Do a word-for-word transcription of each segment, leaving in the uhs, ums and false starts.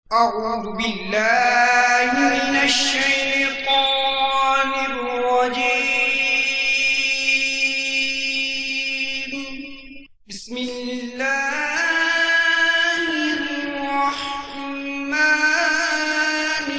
أعوذ بالله من الشيطان الرجيم. بسم الله الرحمن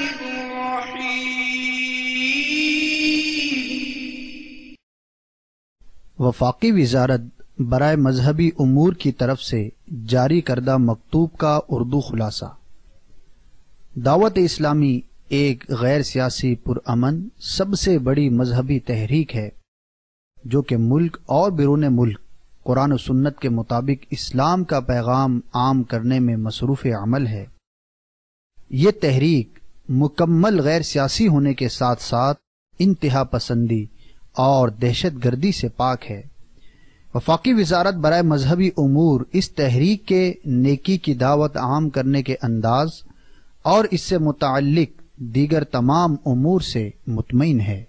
الرحيم. وفاقی وزارت برائے مذہبی امور کی طرف سے جاری کردہ مکتوب کا اردو خلاصہ. دعوت اسلامی ایک غیر سیاسی پرامن سب سے بڑی مذہبی تحریک ہے جو کہ ملک اور بیرون ملک قرآن و سنت کے مطابق اسلام کا پیغام عام کرنے میں مصروف عمل ہے. یہ تحریک مکمل غیر سیاسی ہونے کے ساتھ ساتھ انتہا پسندی اور دہشت گردی سے پاک ہے. وفاقی وزارت برائے مذہبی امور اس تحریک کے نیکی کی دعوت عام کرنے کے انداز اور اس سے متعلق دیگر تمام امور سے مطمئن ہے.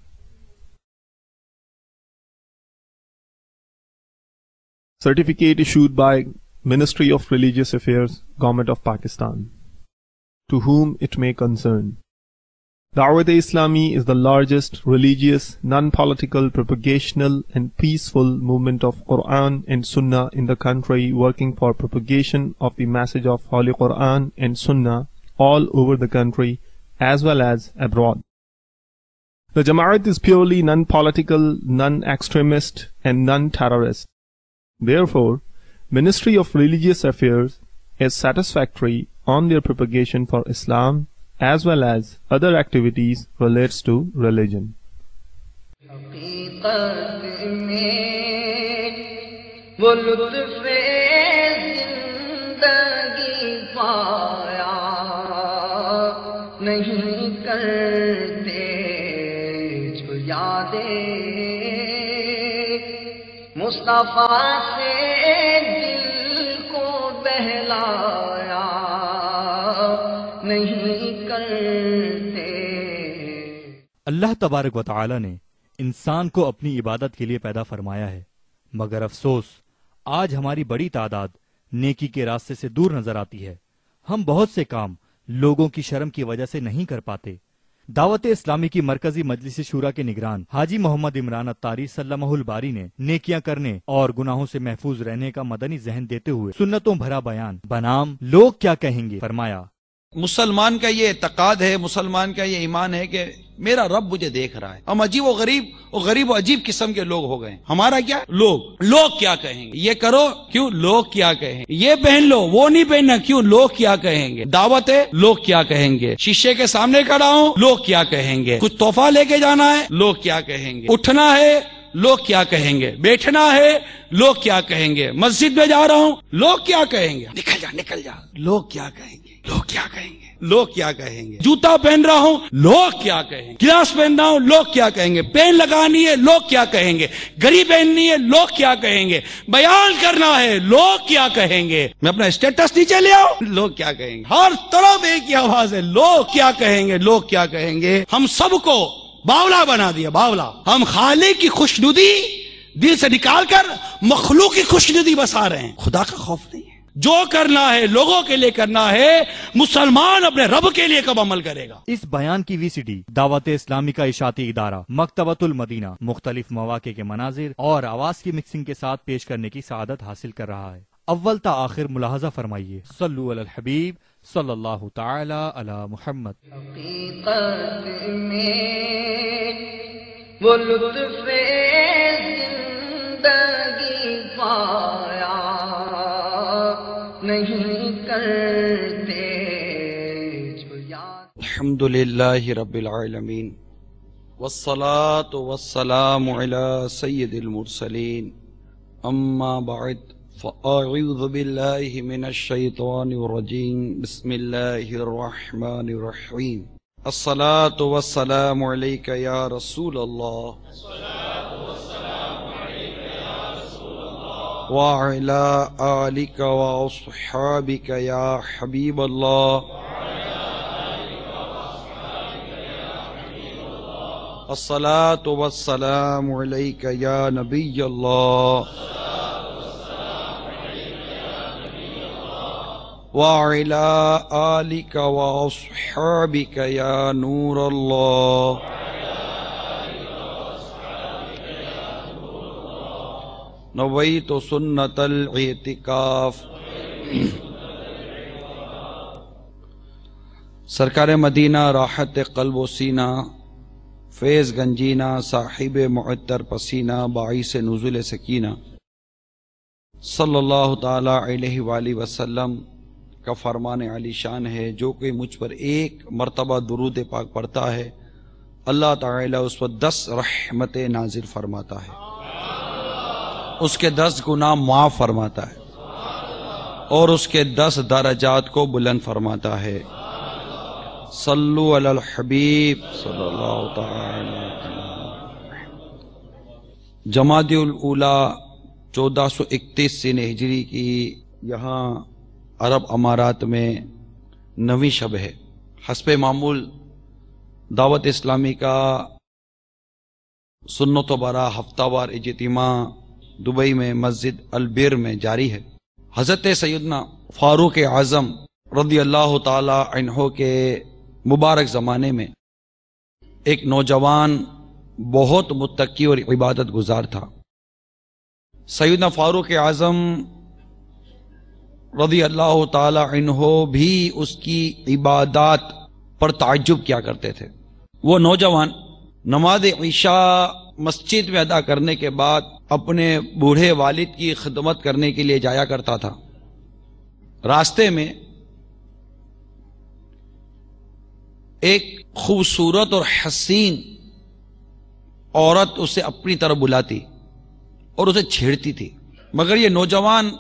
Certificate issued by Ministry of Religious Affairs, Government of Pakistan. To whom it may concern. Dawat-e-Islami is the largest religious, non-political, propagational and peaceful movement of Quran and Sunnah in the country, working for propagation of the message of Holy Quran and Sunnah all over the country as well as abroad. The Jama'at is purely non-political, non-extremist and non-terrorist. Therefore, Ministry of Religious Affairs is satisfactory on their propagation for Islam as well as other activities relates to religion. حقیقت میں وہ لطف زندگی پایا نہیں کرتے جو یادیں مصطفیٰ سے دل کو بہلایا نہیں کرتے. اللہ تبارک و تعالی نے انسان کو اپنی عبادت کے لیے پیدا فرمایا ہے، مگر افسوس آج ہماری بڑی تعداد نیکی کے راستے سے دور نظر آتی ہے. ہم بہت سے کام لوگوں کی شرم کی وجہ سے نہیں کر پاتے. دعوت اسلامی کی مرکزی مجلس شورا کے نگران حاجی محمد عمران اتاری سلمہ الباری نے نیکیاں کرنے اور گناہوں سے محفوظ رہنے کا مدنی ذہن دیتے ہوئے سنتوں بھرا بیان بنام لوگ کیا کہیں گے فرمایا. مسلمان کا یہ اعتقاد ہے، مسلمان کا یہ ایمان ہے کہ میرا رب مجھے دیکھ رہا ہے. ہم عجیب و غریب اور غریب و عجیب قسم کے لوگ ہو گئے. ہمارا کیا لوگ لوگ کیا کہیں گے، یہ کرو کیوں لوگ کیا کہیں گے، یہ پہن لو وہ نہیں پہننا کیوں لوگ کیا کہیں گے، دعوت ہے لوگ کیا کہیں گے، شیشے کے سامنے کھڑا ہوں لوگ کیا کہیں گے، کچھ تحفہ لے کے جانا ہے لوگ کیا کہیں گے، اٹھنا ہے لوگ کیا کہیں گے، بیٹھنا ہے لوگ کیا کہیں گے، مسجد میں جا رہا ہوں لوگ کیا کہیں گے، نکل جا نکل جا لوگ کیا کہیں گے، لوگ کیا کہیں گے، لوگ کیا کہیں گے، جوتا پہن رہا ہوں لوگ کیا کہیں گے، گلاس پہن رہا ہوں لوگ کیا کہیں گے، پین لگانی ہے لوگ کیا کہیں گے، گھڑی پہننی ہے لوگ کیا کہیں گے، بیان کرنا ہے لوگ کیا کہیں گے، میں اپنا اسٹیٹس نیچے لے آؤں لوگ کیا کہیں گے. ہر طرف ایک ہی آواز ہے لوگ کیا کہیں گے لوگ کیا کہیں گے. ہم سب کو باولا بنا دیا باولا. ہم خالق کی خوشنودی دل سے نکال کر مخلوق کی خوشنودی بسا رہے ہیں. خدا کا خوف نہیں ہے. جو کرنا ہے لوگوں کے لیے کرنا ہے، مسلمان اپنے رب کے لیے کب عمل کرے گا. اس بیان کی وی سی ڈی دعوت اسلامی کا اشاعتی ادارہ مکتبۃ المدینہ مختلف مواقع کے مناظر اور آواز کی مکسنگ کے ساتھ پیش کرنے کی سعادت حاصل کر رہا ہے. اول تا آخر ملاحظہ فرمائیے. صلو علی الحبیب صلی اللہ تعالی علی محمد. حقیقت میں وہ لطف زندگی پایا نہیں کرتے جو یاد. الحمدللہ رب العالمین والصلاة والسلام علی سید المرسلین اما بعد فاعوذ باللہ من الشیطان الرجیم بسم اللہ الرحمن الرحیم. الصلاة والسلام علیک یا رسول اللہ وعلى آلك وأصحابك يا حبيب الله. الصلاة والسلام عليك يا نبي الله وعلى آلك وأصحابك يا نور الله نويت سنة الاعتكاف. سرکار مدینہ راحت قلب و سینہ فیض گنجینہ صاحب معطر پسینہ باعث نزول سکینہ صلی اللہ تعالی علیہ وآلہ وسلم کا فرمان علی شان ہے، جو کوئی مجھ پر ایک مرتبہ درود پاک پڑھتا ہے اللہ تعالی اس پر دس رحمت نازل فرماتا ہے، اس کے دس گناہ معاف فرماتا ہے اور اس کے دس درجات کو بلند فرماتا ہے. صلو علی الحبیب صلی اللہ تعالی علیہ. جمادی الاولیٰ چودہ سو اکتیس سن ہجری کی یہاں عرب امارات میں نویں شب ہے. حسب معمول دعوت اسلامی کا سنت و برا ہفتہ وار اجتماع دبئی میں مسجد البر میں جاری ہے. حضرت سیدنا فاروق اعظم رضی اللہ تعالی عنہ کے مبارک زمانے میں ایک نوجوان بہت متقی اور عبادت گزار تھا. سیدنا فاروق اعظم رضی اللہ تعالی عنہ بھی اس کی عبادات پر تعجب کیا کرتے تھے. وہ نوجوان نماز عشاء مسجد میں ادا کرنے کے بعد اپنے بوڑھے والد کی خدمت کرنے کے لیے جایا کرتا تھا. راستے میں ایک خوبصورت اور حسین عورت اسے اپنی طرف بلاتی اور اسے چھیڑتی تھی، مگر یہ نوجوان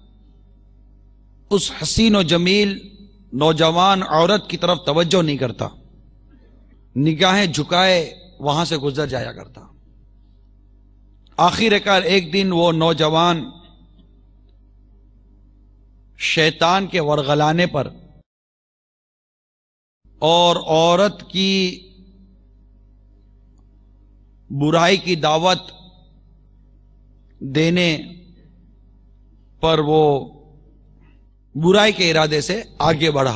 اس حسین و جمیل نوجوان عورت کی طرف توجہ نہیں کرتا، نگاہیں جھکائے وہاں سے گزر جایا کرتا. آخر کار ایک دن وہ نوجوان شیطان کے ورغلانے پر اور عورت کی برائی کی دعوت دینے پر وہ برائی کے ارادے سے آگے بڑھا.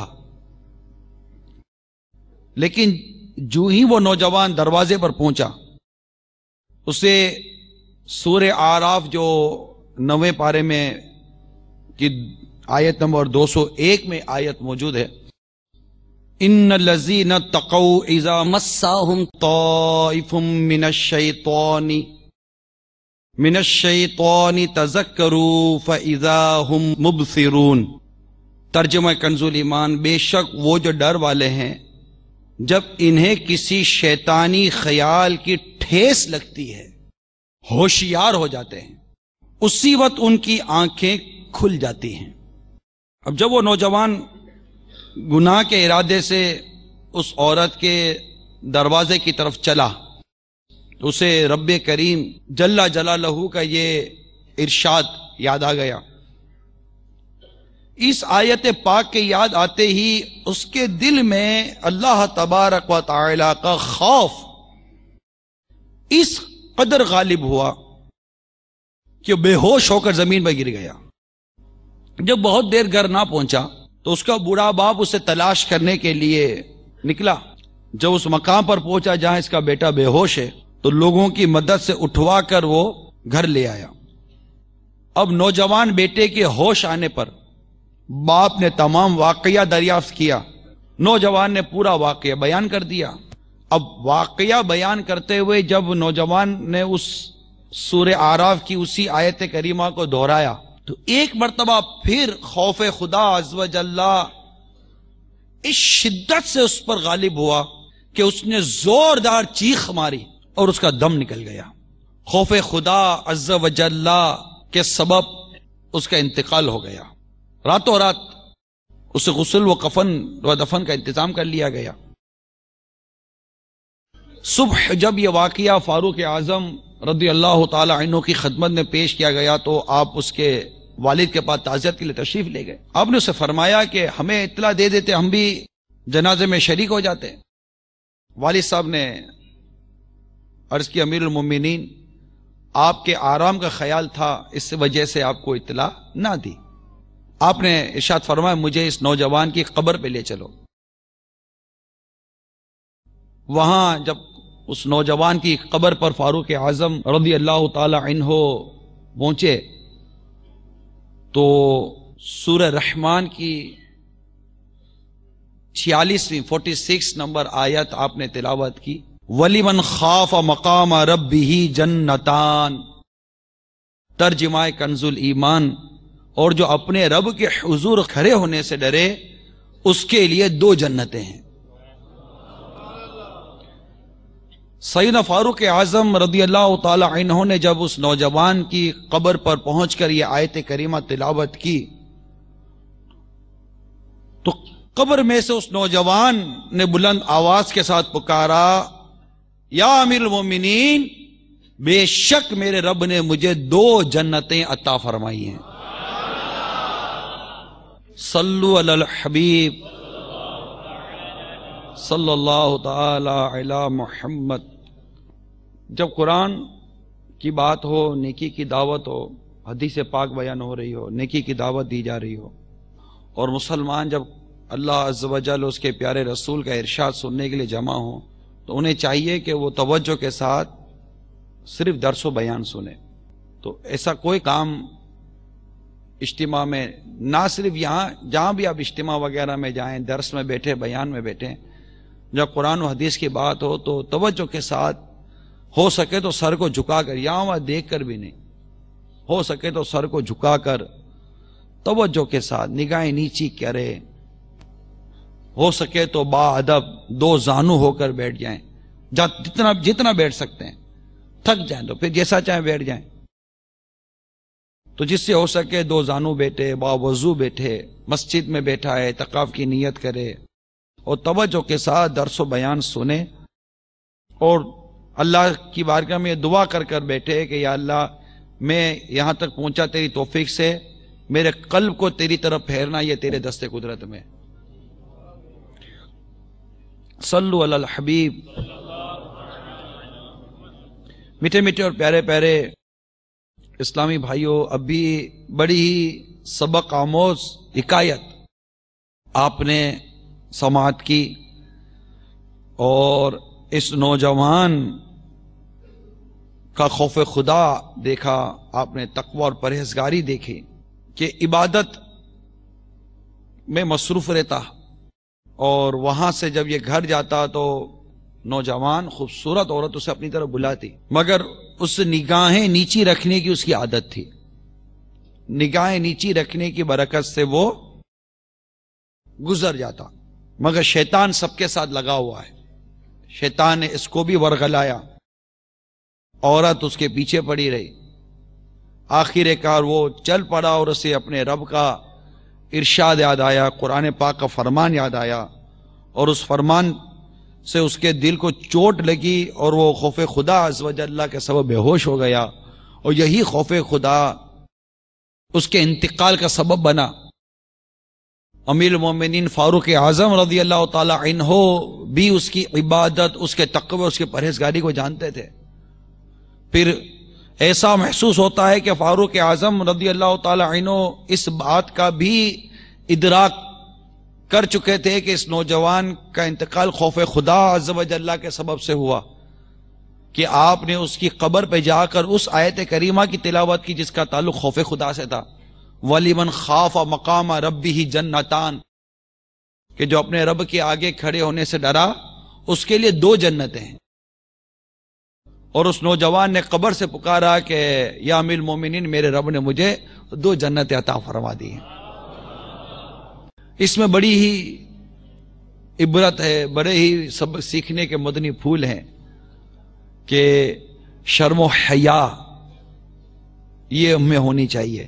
لیکن جو ہی وہ نوجوان دروازے پر پہنچا اسے سورہ اعراف جو نویں پارے میں کی آیت نمبر دو سو ایک میں آیت موجود ہے، ان الذین اتقوا اذا مسهم طائف من الشیطان من الشیطان تذکروا فاذا هم مبصرون. ترجمہ کنز الایمان، بے شک وہ جو ڈر والے ہیں جب انہیں کسی شیطانی خیال کی ٹھیس لگتی ہے ہوشیار ہو جاتے ہیں، اسی وقت ان کی آنکھیں کھل جاتی ہیں. اب جب وہ نوجوان گناہ کے ارادے سے اس عورت کے دروازے کی طرف چلا تو اسے رب کریم جل جلالہ کا یہ ارشاد یاد آ گیا. اس آیت پاک کے یاد آتے ہی اس کے دل میں اللہ تبارک و تعالی کا خوف اس قدر غالب ہوا کہ بے ہوش ہو کر زمین پر گر گیا. جب بہت دیر گھر نہ پہنچا تو اس کا بوڑھا باپ اسے تلاش کرنے کے لیے نکلا. جب اس مقام پر پہنچا جہاں اس کا بیٹا بے ہوش ہے تو لوگوں کی مدد سے اٹھوا کر وہ گھر لے آیا. اب نوجوان بیٹے کے ہوش آنے پر باپ نے تمام واقعہ دریافت کیا. نوجوان نے پورا واقعہ بیان کر دیا. اب واقعہ بیان کرتے ہوئے جب نوجوان نے اس سورہ اعراف کی اسی آیت کریمہ کو دہرایا تو ایک مرتبہ پھر خوف خدا عز و جل اس شدت سے اس پر غالب ہوا کہ اس نے زوردار چیخ ماری اور اس کا دم نکل گیا. خوف خدا عز و جل کے سبب اس کا انتقال ہو گیا. راتوں رات اسے غسل و کفن و دفن کا انتظام کر لیا گیا. صبح جب یہ واقعہ فاروق اعظم رضی اللہ تعالی عنہ کی خدمت میں پیش کیا گیا تو آپ اس کے والد کے پاس تعزیت کے لیے تشریف لے گئے. آپ نے اسے فرمایا کہ ہمیں اطلاع دے دیتے ہم بھی جنازے میں شریک ہو جاتے. والد صاحب نے عرض کی امیر المومنین آپ کے آرام کا خیال تھا اس وجہ سے آپ کو اطلاع نہ دی. آپ نے ارشاد فرمایا مجھے اس نوجوان کی قبر پہ لے چلو. وہاں جب اس نوجوان کی قبر پر فاروق اعظم رضی اللہ تعالی عنہ پہنچے تو سورہ رحمان کی چھیالیسویں فورٹی سکس نمبر آیت آپ نے تلاوت کی. وَلِمَنْ خَافَ مَقَامَ رَبِّهِ جَنَّتَانِ، ترجمہ کنز الایمان، اور جو اپنے رب کے حضور کھڑے ہونے سے ڈرے اس کے لیے دو جنتیں ہیں. سیدنا فاروق اعظم رضی اللہ تعالی عنہ نے جب اس نوجوان کی قبر پر پہنچ کر یہ آیت کریمہ تلاوت کی تو قبر میں سے اس نوجوان نے بلند آواز کے ساتھ پکارا، یا امیر المومنین، بے شک میرے رب نے مجھے دو جنتیں عطا فرمائی ہیں. صلو علی الحبیب صلی اللہ تعالی علی محمد. جب قرآن کی بات ہو، نیکی کی دعوت ہو، حدیث پاک بیان ہو رہی ہو، نیکی کی دعوت دی جا رہی ہو، اور مسلمان جب اللہ عز و جل اس کے پیارے رسول کا ارشاد سننے کے لیے جمع ہوں تو انہیں چاہیے کہ وہ توجہ کے ساتھ صرف درس و بیان سنیں. تو ایسا کوئی کام اجتماع میں، نہ صرف یہاں، جہاں بھی آپ اجتماع وغیرہ میں جائیں، درس میں بیٹھے، بیان میں بیٹھیں، جب قرآن و حدیث کی بات ہو تو توجہ کے ساتھ، ہو سکے تو سر کو جھکا کر، یہاں وہاں دیکھ کر بھی نہیں، ہو سکے تو سر کو جھکا کر توجہ کے ساتھ نگاہیں نیچی کرے، ہو سکے تو با ادب دو زانو ہو کر بیٹھ جائیں، جتنا جتنا بیٹھ سکتے ہیں. تھک جائیں تو پھر جیسا چاہیں بیٹھ جائیں. تو جس سے ہو سکے دو زانو بیٹھے، با وضو بیٹھے، مسجد میں بیٹھا ہے اعتکاف کی نیت کرے اور توجہ کے ساتھ درس و بیان سنے، اور اللہ کی بارگاہ میں دعا کر کر بیٹھے کہ یا اللہ میں یہاں تک پہنچا تیری توفیق سے، میرے قلب کو تیری طرف پھیرنا یہ تیرے دست قدرت میں. صلو علی الحبیب. میٹھے میٹھے اور پیارے پیارے اسلامی بھائیوں، اب بھی بڑی ہی سبق آموز حکایت آپ نے سماعت کی، اور اس نوجوان کا خوف خدا دیکھا، آپ نے تقوی اور پرہیزگاری دیکھی کہ عبادت میں مصروف رہتا، اور وہاں سے جب یہ گھر جاتا تو نوجوان خوبصورت عورت اسے اپنی طرف بلاتی، مگر اس نگاہیں نیچی رکھنے کی اس کی عادت تھی. نگاہیں نیچی رکھنے کی برکت سے وہ گزر جاتا، مگر شیطان سب کے ساتھ لگا ہوا ہے. شیطان نے اس کو بھی ورغلایا، عورت اس کے پیچھے پڑی رہی. آخر کار وہ چل پڑا اور اسے اپنے رب کا ارشاد یاد آیا، قرآن پاک کا فرمان یاد آیا، اور اس فرمان سے اس کے دل کو چوٹ لگی اور وہ خوف خدا عز و جل کے سبب بے ہوش ہو گیا، اور یہی خوف خدا اس کے انتقال کا سبب بنا. امیر المومنین فاروق اعظم رضی اللہ تعالی عنہ بھی اس کی عبادت، اس کے تقوی، اس کی پرہیزگاری کو جانتے تھے. پھر ایسا محسوس ہوتا ہے کہ فاروق اعظم رضی اللہ تعالی عنہ اس بات کا بھی ادراک کر چکے تھے کہ اس نوجوان کا انتقال خوف خدا عز و جل کے سبب سے ہوا، کہ آپ نے اس کی قبر پہ جا کر اس آیت کریمہ کی تلاوت کی جس کا تعلق خوف خدا سے تھا. وَلِمَنْ خَافَ مَقَامَ رَبِّهِ جَنَّتَانِ، کہ جو اپنے رب کے آگے کھڑے ہونے سے ڈرا اس کے لیے دو جنتیں ہیں. اور اس نوجوان نے قبر سے پکارا کہ یا امیر المومنین، میرے رب نے مجھے دو جنتیں عطا فرما دی ہیں. اس میں بڑی ہی عبرت ہے، بڑے ہی سبق سیکھنے کے مدنی پھول ہیں کہ شرم و حیا یہ ہمیں ہونی چاہیے.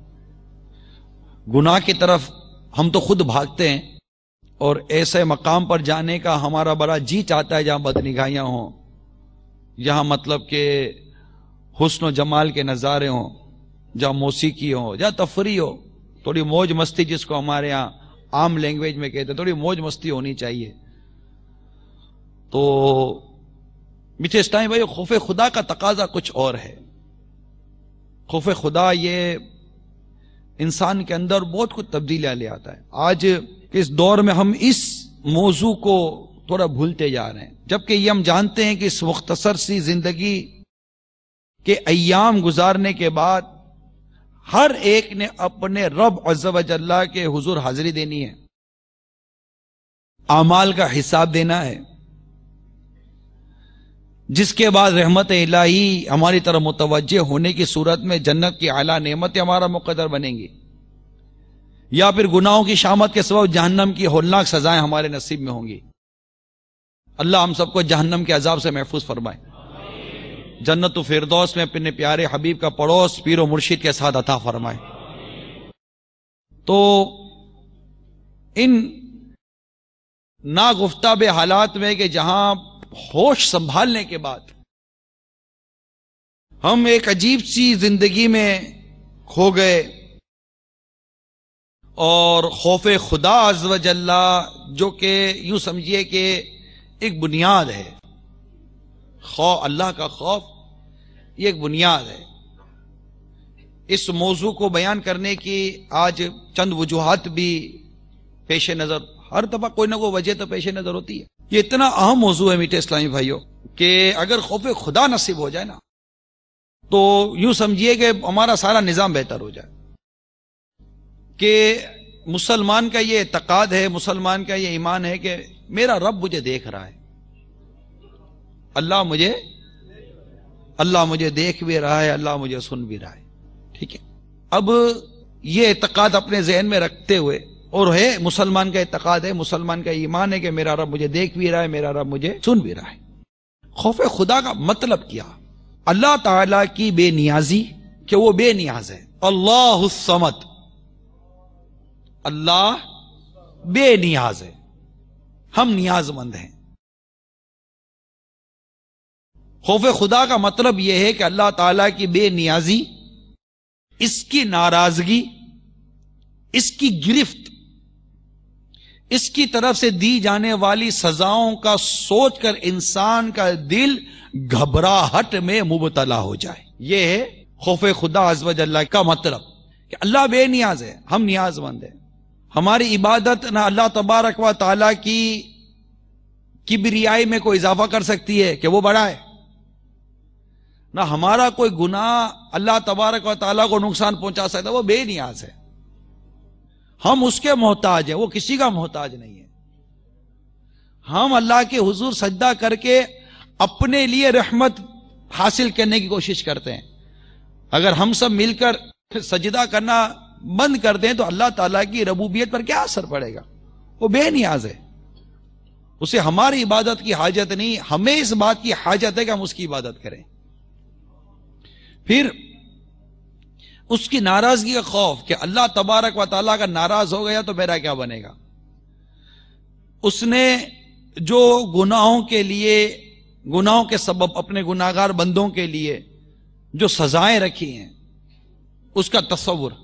گناہ کی طرف ہم تو خود بھاگتے ہیں، اور ایسے مقام پر جانے کا ہمارا بڑا جی چاہتا ہے جہاں بدنگاہیاں ہوں، جہاں مطلب کہ حسن و جمال کے نظارے ہوں، جہاں موسیقی ہو، جہاں تفریح ہو، تھوڑی موج مستی، جس کو ہمارے ہاں عام لینگویج میں کہتے ہیں، تھوڑی موج مستی ہونی چاہیے. تو میٹھے اسلامی بھائی، خوف خدا کا تقاضا کچھ اور ہے. خوف خدا یہ انسان کے اندر بہت کچھ تبدیلیاں لے آتا ہے. آج کے اس دور میں ہم اس موضوع کو تھوڑا بھولتے جا رہے ہیں، جبکہ یہ ہم جانتے ہیں کہ اس مختصر سی زندگی کے ایام گزارنے کے بعد ہر ایک نے اپنے رب عز و جل کے حضور حاضری دینی ہے، اعمال کا حساب دینا ہے، جس کے بعد رحمت الہی ہماری طرف متوجہ ہونے کی صورت میں جنت کی اعلیٰ نعمتیں ہمارا مقدر بنیں گی، یا پھر گناہوں کی شامت کے سبب جہنم کی ہولناک سزائیں ہمارے نصیب میں ہوں گی. اللہ ہم سب کو جہنم کے عذاب سے محفوظ فرمائے، جنت و فردوس میں اپنے پیارے حبیب کا پڑوس پیر و مرشد کے ساتھ عطا فرمائے. تو ان ناگفتہ حالات میں کہ جہاں ہوش سنبھالنے کے بعد ہم ایک عجیب سی زندگی میں کھو گئے، اور خوف خدا عز و جل جو کہ یوں سمجھیے کہ ایک بنیاد ہے، خوف اللہ کا خوف یہ ایک بنیاد ہے. اس موضوع کو بیان کرنے کی آج چند وجوہات بھی پیش نظر، ہر دفعہ کوئی نہ کوئی وجہ تو پیش نظر ہوتی ہے. یہ اتنا اہم موضوع ہے میٹھے اسلامی بھائیوں کہ اگر خوف خدا نصیب ہو جائے نا تو یوں سمجھیے کہ ہمارا سارا نظام بہتر ہو جائے. کہ مسلمان کا یہ اعتقاد ہے، مسلمان کا یہ ایمان ہے کہ میرا رب مجھے دیکھ رہا ہے، اللہ مجھے اللہ مجھے دیکھ بھی رہا ہے، اللہ مجھے سن بھی رہا ہے. ٹھیک ہے، اب یہ اعتقاد اپنے ذہن میں رکھتے ہوئے، اور ہے مسلمان کا اعتقاد ہے، مسلمان کا ایمان ہے کہ میرا رب مجھے دیکھ بھی رہا ہے، میرا رب مجھے سن بھی رہا ہے. خوف خدا کا مطلب کیا؟ اللہ تعالی کی بے نیازی، کہ وہ بے نیاز ہے. اللہ الصمد، اللہ بے نیاز ہے، ہم نیاز مند ہیں. خوف خدا کا مطلب یہ ہے کہ اللہ تعالیٰ کی بے نیازی، اس کی ناراضگی، اس کی گرفت، اس کی طرف سے دی جانے والی سزاؤں کا سوچ کر انسان کا دل گھبراہٹ میں مبتلا ہو جائے. یہ ہے خوف خدا عز و جل کا مطلب، کہ اللہ بے نیاز ہے، ہم نیاز مند ہیں. ہماری عبادت نہ اللہ تبارک و تعالیٰ کی کبریائی میں کوئی اضافہ کر سکتی ہے کہ وہ بڑا ہے، نہ ہمارا کوئی گناہ اللہ تبارک و تعالیٰ کو نقصان پہنچا سکتا، وہ بے نیاز ہے. ہم اس کے محتاج ہیں، وہ کسی کا محتاج نہیں ہے. ہم اللہ کے حضور سجدہ کر کے اپنے لیے رحمت حاصل کرنے کی کوشش کرتے ہیں. اگر ہم سب مل کر سجدہ کرنا بند کر دیں تو اللہ تعالیٰ کی ربوبیت پر کیا اثر پڑے گا؟ وہ بے نیاز ہے، اسے ہماری عبادت کی حاجت نہیں، ہمیں اس بات کی حاجت ہے کہ ہم اس کی عبادت کریں. پھر اس کی ناراضگی کا خوف، کہ اللہ تبارک و تعالیٰ کا ناراض ہو گیا تو میرا کیا بنے گا. اس نے جو گناہوں کے لیے، گناہوں کے سبب اپنے گناہگار بندوں کے لیے جو سزائیں رکھی ہیں اس کا تصور،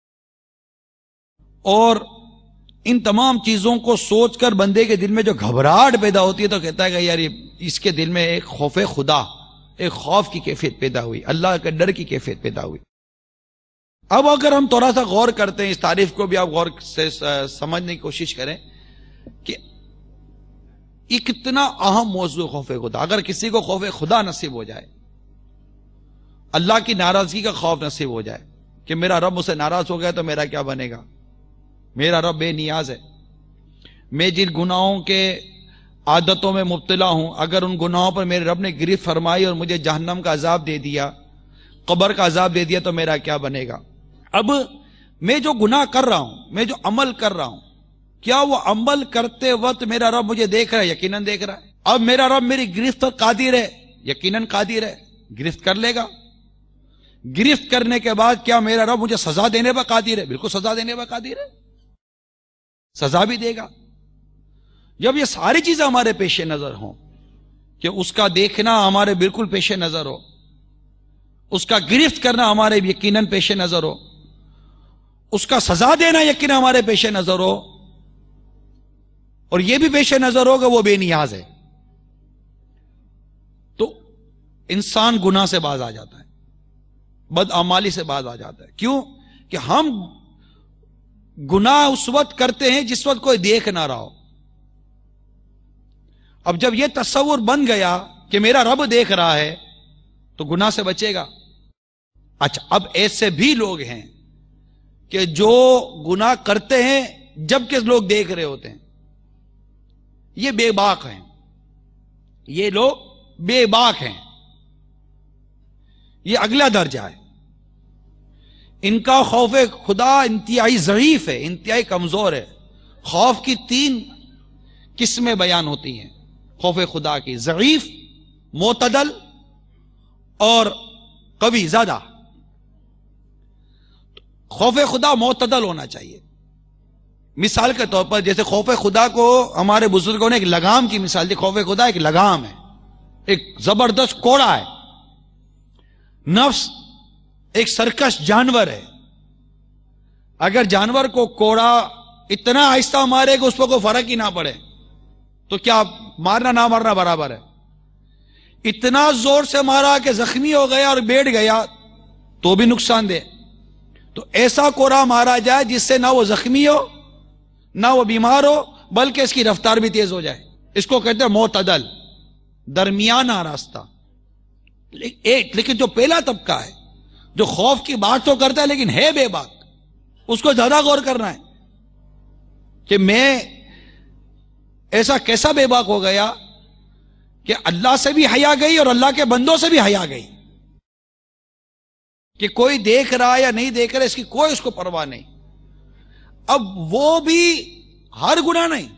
اور ان تمام چیزوں کو سوچ کر بندے کے دل میں جو گھبراہٹ پیدا ہوتی ہے تو کہتا ہے کہ یار اس کے دل میں ایک خوف خدا، ایک خوف کی کیفیت پیدا ہوئی، اللہ کے ڈر کی کیفیت پیدا ہوئی. اب اگر ہم تھوڑا سا غور کرتے ہیں، اس تعریف کو بھی آپ غور سے سمجھنے کی کوشش کریں کہ یہ کتنا اہم موضوع خوف خدا. اگر کسی کو خوف خدا نصیب ہو جائے، اللہ کی ناراضگی کا خوف نصیب ہو جائے کہ میرا رب مجھ سے ناراض ہو گیا تو میرا کیا بنے گا، میرا رب بے نیاز ہے، میں جن گناہوں کے عادتوں میں مبتلا ہوں، اگر ان گناہوں پر میرے رب نے گرفت فرمائی اور مجھے جہنم کا عذاب دے دیا، قبر کا عذاب دے دیا تو میرا کیا بنے گا. اب میں جو گناہ کر رہا ہوں، میں جو عمل کر رہا ہوں، کیا وہ عمل کرتے وقت میرا رب مجھے دیکھ رہا ہے؟ یقیناً دیکھ رہا ہے. اب میرا رب میری گرفت پر قادر ہے؟ یقیناً قادر ہے، گرفت کر لے گا. گرفت کرنے کے بعد کیا میرا رب مجھے سزا دینے پر قادر ہے؟ بالکل سزا دینے پر قادر ہے، سزا بھی دے گا. جب یہ ساری چیزیں ہمارے پیش نظر ہوں، کہ اس کا دیکھنا ہمارے بالکل پیش نظر ہو، اس کا گرفت کرنا ہمارے یقیناً پیش نظر ہو، اس کا سزا دینا یقیناً ہمارے پیش نظر ہو، اور یہ بھی پیش نظر ہو کہ وہ بے نیاز ہے، تو انسان گناہ سے باز آ جاتا ہے، بدعمالی سے باز آ جاتا ہے. کیوں؟ کہ ہم گناہ اس وقت کرتے ہیں جس وقت کوئی دیکھ نہ رہا ہو. اب جب یہ تصور بن گیا کہ میرا رب دیکھ رہا ہے تو گناہ سے بچے گا. اچھا، اب ایسے بھی لوگ ہیں کہ جو گناہ کرتے ہیں جبکہ لوگ دیکھ رہے ہوتے ہیں. یہ بے باک ہیں، یہ لوگ بے باک ہیں. یہ اگلا درجہ ہے. ان کا خوف خدا انتہائی ضعیف ہے، انتہائی کمزور ہے. خوف کی تین قسمیں بیان ہوتی ہیں خوف خدا کی: ضعیف، معتدل اور قوی زیادہ. خوف خدا معتدل ہونا چاہیے. مثال کے طور پر جیسے خوف خدا کو ہمارے بزرگوں نے ایک لگام کی مثال دی. خوف خدا ایک لگام ہے، ایک زبردست کوڑا ہے. نفس ایک سرکش جانور ہے. اگر جانور کو کوڑا اتنا آہستہ مارے کہ اس پر کوئی فرق ہی نہ پڑے تو کیا مارنا نہ مارنا برابر ہے. اتنا زور سے مارا کہ زخمی ہو گیا اور بیٹھ گیا تو بھی نقصان دہ. تو ایسا کوڑا مارا جائے جس سے نہ وہ زخمی ہو نہ وہ بیمار ہو بلکہ اس کی رفتار بھی تیز ہو جائے. اس کو کہتے ہیں معتدل، درمیانہ راستہ. لیکن جو پہلا طبقہ ہے جو خوف کی بات تو کرتا ہے لیکن ہے بے باک، اس کو زیادہ غور کرنا ہے کہ میں ایسا کیسا بے باک ہو گیا کہ اللہ سے بھی حیا گئی اور اللہ کے بندوں سے بھی حیا گئی. کہ کوئی دیکھ رہا یا نہیں دیکھ رہا اس کی کوئی اس کو پرواہ نہیں. اب وہ بھی ہر گناہ نہیں،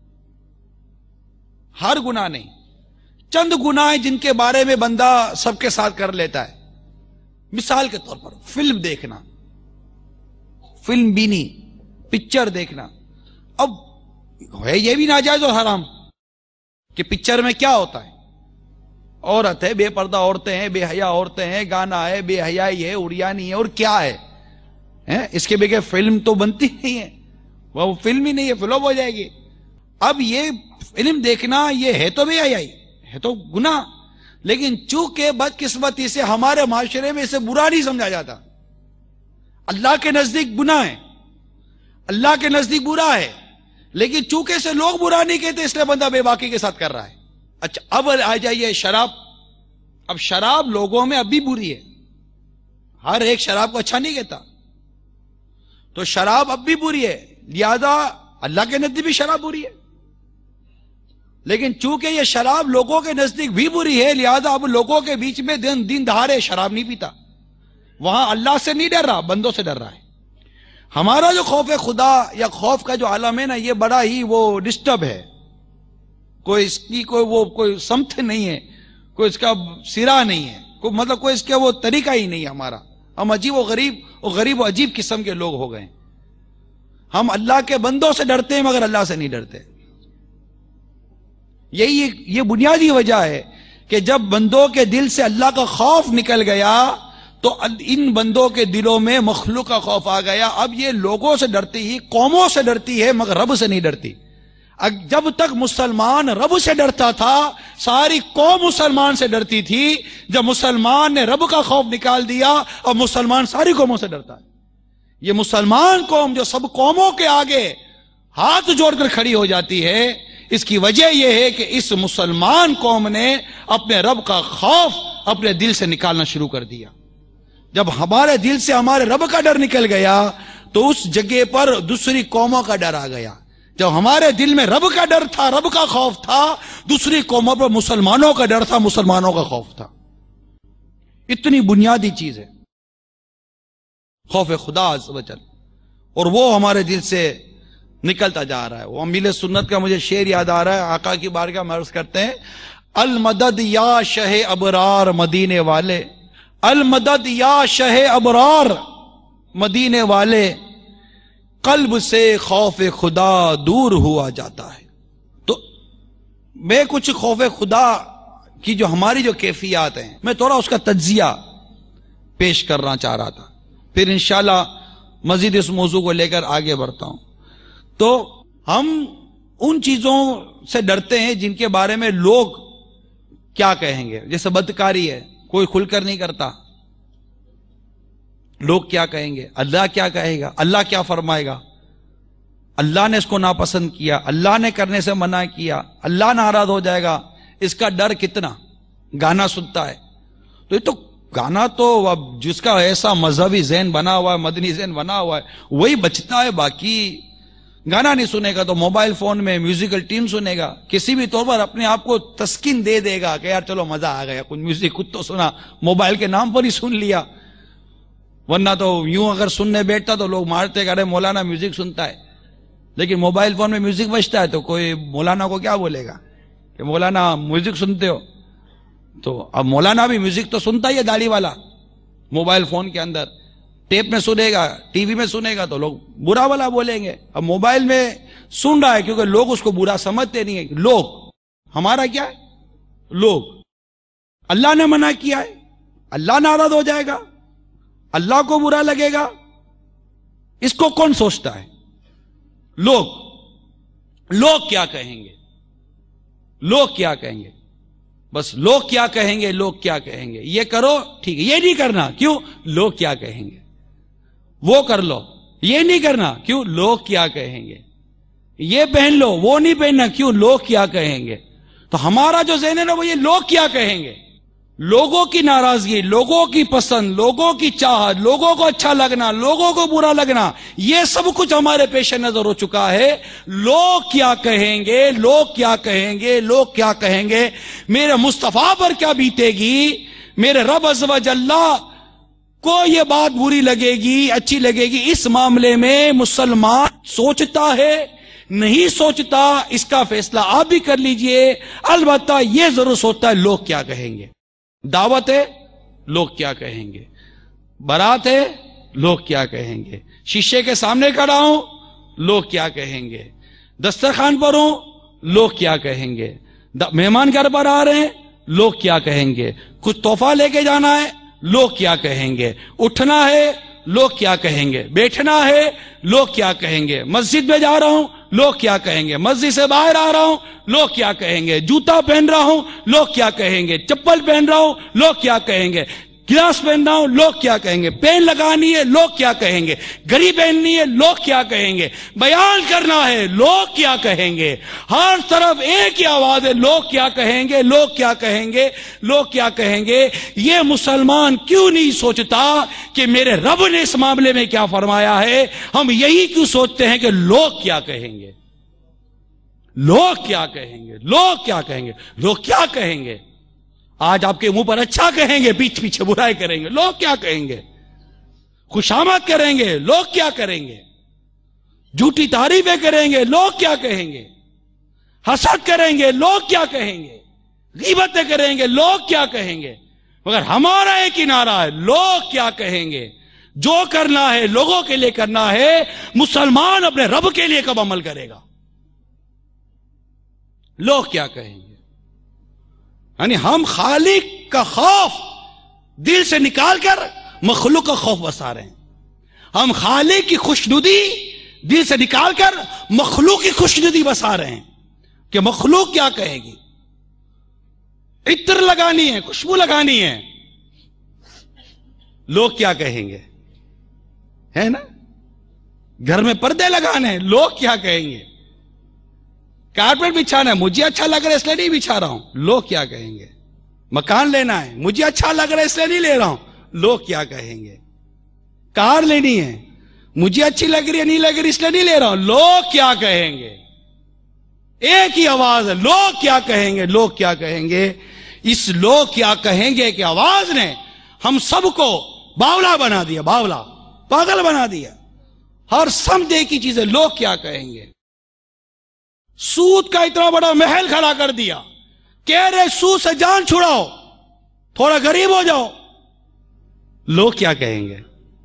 ہر گناہ نہیں، چند گناہ جن کے بارے میں بندہ سب کے ساتھ کر لیتا ہے. مثال کے طور پر فلم دیکھنا، فلم بینی، پکچر دیکھنا. اب ہے یہ بھی ناجائز اور حرام کہ پکچر میں کیا ہوتا ہے؟ عورت ہے، بے پردہ عورتیں ہیں، بے حیا عورتیں ہیں، گانا ہے، بے حیائی ہے، اڑیانی ہے، اور کیا ہے. اس کے بغیر فلم تو بنتی نہیں ہے، وہ فلم ہی نہیں ہے، فلم ہو جائے گی. اب یہ فلم دیکھنا یہ ہے تو بے حیائی، ہے تو گناہ، لیکن چونکہ بدقسمتی سے ہمارے معاشرے میں اسے برا نہیں سمجھا جاتا. اللہ کے نزدیک گناہ ہے، اللہ کے نزدیک برا ہے، لیکن چونکہ اسے لوگ برا نہیں کہتے اس لیے بندہ بے باکی کے ساتھ کر رہا ہے. اچھا، اب آ جائیے شراب. اب شراب لوگوں میں اب بھی بری ہے، ہر ایک شراب کو اچھا نہیں کہتا. تو شراب اب بھی بری ہے، لہذا اللہ کے نزدیک بھی شراب بری ہے. لیکن چونکہ یہ شراب لوگوں کے نزدیک بھی بری ہے لہذا اب لوگوں کے بیچ میں دن دن دہاڑے شراب نہیں پیتا. وہاں اللہ سے نہیں ڈر رہا، بندوں سے ڈر رہا ہے. ہمارا جو خوف خدا یا خوف کا جو عالم ہے نا، یہ بڑا ہی وہ ڈسٹرب ہے. کوئی اس کی کوئی وہ کوئی سمت نہیں ہے، کوئی اس کا سرا نہیں ہے، کوئی مطلب کوئی اس کا وہ طریقہ ہی نہیں ہے ہمارا. ہم عجیب و غریب اور غریب و عجیب قسم کے لوگ ہو گئے. ہم اللہ کے بندوں سے ڈرتے ہیں مگر اللہ سے نہیں ڈرتے. یہی یہ بنیادی وجہ ہے کہ جب بندوں کے دل سے اللہ کا خوف نکل گیا تو ان بندوں کے دلوں میں مخلوق کا خوف آ گیا. اب یہ لوگوں سے ڈرتی ہی، قوموں سے ڈرتی ہے مگر رب سے نہیں ڈرتی. جب تک مسلمان رب سے ڈرتا تھا ساری قوم مسلمان سے ڈرتی تھی. جب مسلمان نے رب کا خوف نکال دیا اب مسلمان ساری قوموں سے ڈرتا ہے. یہ مسلمان قوم جو سب قوموں کے آگے ہاتھ جوڑ کر کھڑی ہو جاتی ہے، اس کی وجہ یہ ہے کہ اس مسلمان قوم نے اپنے رب کا خوف اپنے دل سے نکالنا شروع کر دیا. جب ہمارے دل سے ہمارے رب کا ڈر نکل گیا تو اس جگہ پر دوسری قوموں کا ڈر آ گیا. جب ہمارے دل میں رب کا ڈر تھا، رب کا خوف تھا، دوسری قوموں پر مسلمانوں کا ڈر تھا، مسلمانوں کا خوف تھا. اتنی بنیادی چیز ہے خوف خدا عز و جل، اور وہ ہمارے دل سے نکلتا جا رہا ہے. وہ امیل سنت کا مجھے شعر یاد آ رہا ہے، آقا کی بارگاہ میں عرض کرتے ہیں: المدد یا شہ ابرار مدینے والے، المدد یا شہ ابرار مدینے والے، قلب سے خوف خدا دور ہوا جاتا ہے. تو میں کچھ خوف خدا کی جو ہماری جو کیفیات ہیں میں تھوڑا اس کا تجزیہ پیش کرنا چاہ رہا تھا، پھر انشاءاللہ مزید اس موضوع کو لے کر آگے بڑھتا ہوں. تو ہم ان چیزوں سے ڈرتے ہیں جن کے بارے میں لوگ کیا کہیں گے. جیسے بدکاری ہے، کوئی کھل کر نہیں کرتا، لوگ کیا کہیں گے، اللہ کیا کہے گا، اللہ کیا فرمائے گا. اللہ نے اس کو ناپسند کیا، اللہ نے کرنے سے منع کیا، اللہ ناراض ہو جائے گا، اس کا ڈر کتنا؟ گانا سنتا ہے تو یہ تو گانا تو اب جس کا ایسا مذہبی ذہن بنا ہوا ہے، مدنی ذہن بنا ہوا ہے، وہی بچتا ہے، باقی گانا نہیں سنے گا تو موبائل فون میں میوزیکل ٹیم سنے گا، کسی بھی طور پر اپنے آپ کو تسکین دے دے گا کہ یار چلو مزہ آ گیا، کچھ میوزک خود تو سنا، موبائل کے نام پر ہی سن لیا، ورنہ تو یوں اگر سننے بیٹھتا تو لوگ مارتے کہ ارے مولانا میوزک سنتا ہے، لیکن موبائل فون میں میوزک بجتا ہے تو کوئی مولانا کو کیا بولے گا کہ مولانا میوزک سنتے ہو؟ تو اب مولانا بھی میوزک تو سنتا ہی ہے، داڑھی والا، موبائل فون کے اندر ٹیپ میں سنے گا، ٹی وی میں سنے گا تو لوگ برا والا بولیں گے، اب موبائل میں سن رہا ہے کیونکہ لوگ اس کو برا سمجھتے نہیں ہیں، لوگ ہمارا کیا ہے؟ لوگ اللہ نے منع کیا ہے، اللہ ناراض ہو جائے گا، اللہ کو برا لگے گا، اس کو کون سوچتا ہے؟ لوگ لوگ کیا کہیں گے؟ لوگ کیا کہیں گے؟ بس لوگ کیا کہیں گے، لوگ کیا کہیں گے، یہ کرو ٹھیک ہے، یہ نہیں کرنا، کیوں؟ لوگ کیا کہیں گے، وہ کر لو، یہ نہیں کرنا، کیوں؟ لوگ کیا کہیں گے، یہ پہن لو، وہ نہیں پہننا، کیوں؟ لوگ کیا کہیں گے۔ تو ہمارا جو ذہن ہے نا وہ یہ لوگ کیا کہیں گے، لوگوں کی ناراضگی، لوگوں کی پسند، لوگوں کی چاہت، لوگوں کو اچھا لگنا، لوگوں کو برا لگنا، یہ سب کچھ ہمارے پیش نظر ہو چکا ہے۔ لوگ کیا کہیں گے، لوگ کیا کہیں گے، لوگ کیا کہیں گے، میرے مصطفیٰ پر کیا بیتے گی، میرے رب عز و جل کو یہ بات بری لگے گی، اچھی لگے گی، اس معاملے میں مسلمان سوچتا ہے نہیں سوچتا، اس کا فیصلہ آپ بھی کر لیجئے۔ البتہ یہ ضرور سوچتا ہے لوگ کیا کہیں گے، دعوت ہے لوگ کیا کہیں گے، بارات ہے لوگ کیا کہیں گے، شیشے کے سامنے کھڑا ہوں لوگ کیا کہیں گے، دسترخوان پر ہوں لوگ کیا کہیں گے، مہمان گھر پر آ رہے ہیں لوگ کیا کہیں گے، کچھ تحفہ لے کے جانا ہے لوگ کیا کہیں گے، اٹھنا ہے لوگ کیا کہیں گے، بیٹھنا ہے لوگ کیا کہیں گے، مسجد میں جا رہا ہوں لوگ کیا کہیں گے، مسجد سے باہر آ رہا ہوں لوگ کیا کہیں گے، جوتا پہن رہا ہوں لوگ کیا کہیں گے، چپل پہن رہا ہوں لوگ کیا کہیں گے، گلاس پہن رہا ہوں لوگ کیا کہیں گے، پین لگانی ہے لوگ کیا کہیں گے، گھڑی پہننی ہے لوگ کیا کہیں گے، بیان کرنا ہے لوگ کیا کہیں گے، ہر طرف ایک ہی آواز ہے لوگ کیا کہیں گے، لوگ کیا کہیں گے، لوگ کیا کہیں گے۔ یہ مسلمان کیوں نہیں سوچتا کہ میرے رب نے اس معاملے میں کیا فرمایا ہے؟ ہم یہی کیوں سوچتے ہیں کہ لوگ کیا کہیں گے، لوگ کیا کہیں گے، لوگ کیا کہیں گے، لوگ کیا کہیں گے۔ آج آپ کے منہ پر اچھا کہیں گے، پیچھے پیچھے برائی کریں گے، لوگ کیا کہیں گے، خوشامد کریں گے لوگ کیا کریں گے، جھوٹی تعریفیں کریں گے لوگ کیا کہیں گے، حسد کریں گے لوگ کیا کہیں گے، غیبتیں کریں گے لوگ کیا کہیں گے، مگر ہمارا ایک ہی نعرہ ہے لوگ کیا کہیں گے۔ جو کرنا ہے لوگوں کے لیے کرنا ہے، مسلمان اپنے رب کے لیے کب عمل کرے گا؟ لوگ کیا کہیں گے، یعنی ہم خالق کا خوف دل سے نکال کر مخلوق کا خوف بسا رہے ہیں، ہم خالق کی خوشنودی دل سے نکال کر مخلوق کی خوشنودی بسا رہے ہیں کہ مخلوق کیا کہے گی، عطر لگانی ہے، خوشبو لگانی ہے، لوگ کیا کہیں گے، ہے نا، گھر میں پردے لگانے ہیں لوگ کیا کہیں گے، کارپیٹ بچھانا ہے، مجھے اچھا لگ رہا ہے اس لیے نہیں بچھا رہا ہوں، لوگ کیا کہیں گے، مکان لینا ہے، مجھے اچھا لگ رہا ہے اس لیے نہیں لے رہا ہوں، لوگ کیا کہیں گے، کار لینی ہے، مجھے اچھی لگ رہی ہے نہیں لگ رہی اس لیے نہیں لے رہا ہوں، لوگ کیا کہیں گے۔ ایک ہی آواز ہے لوگ کیا کہیں گے، لوگ کیا کہیں گے۔ اس لوگ کیا کہیں گے کہ آواز نے ہم سب کو باولا بنا دیا، باولا پاگل بنا دیا، ہر سمجھ ایک ہی چیز ہے لوگ کیا کہیں گے۔ سود کا اتنا بڑا محل کھڑا کر دیا، کہہ رہے سود سے جان چھڑاؤ، تھوڑا غریب ہو جاؤ، لوگ کیا کہیں گے۔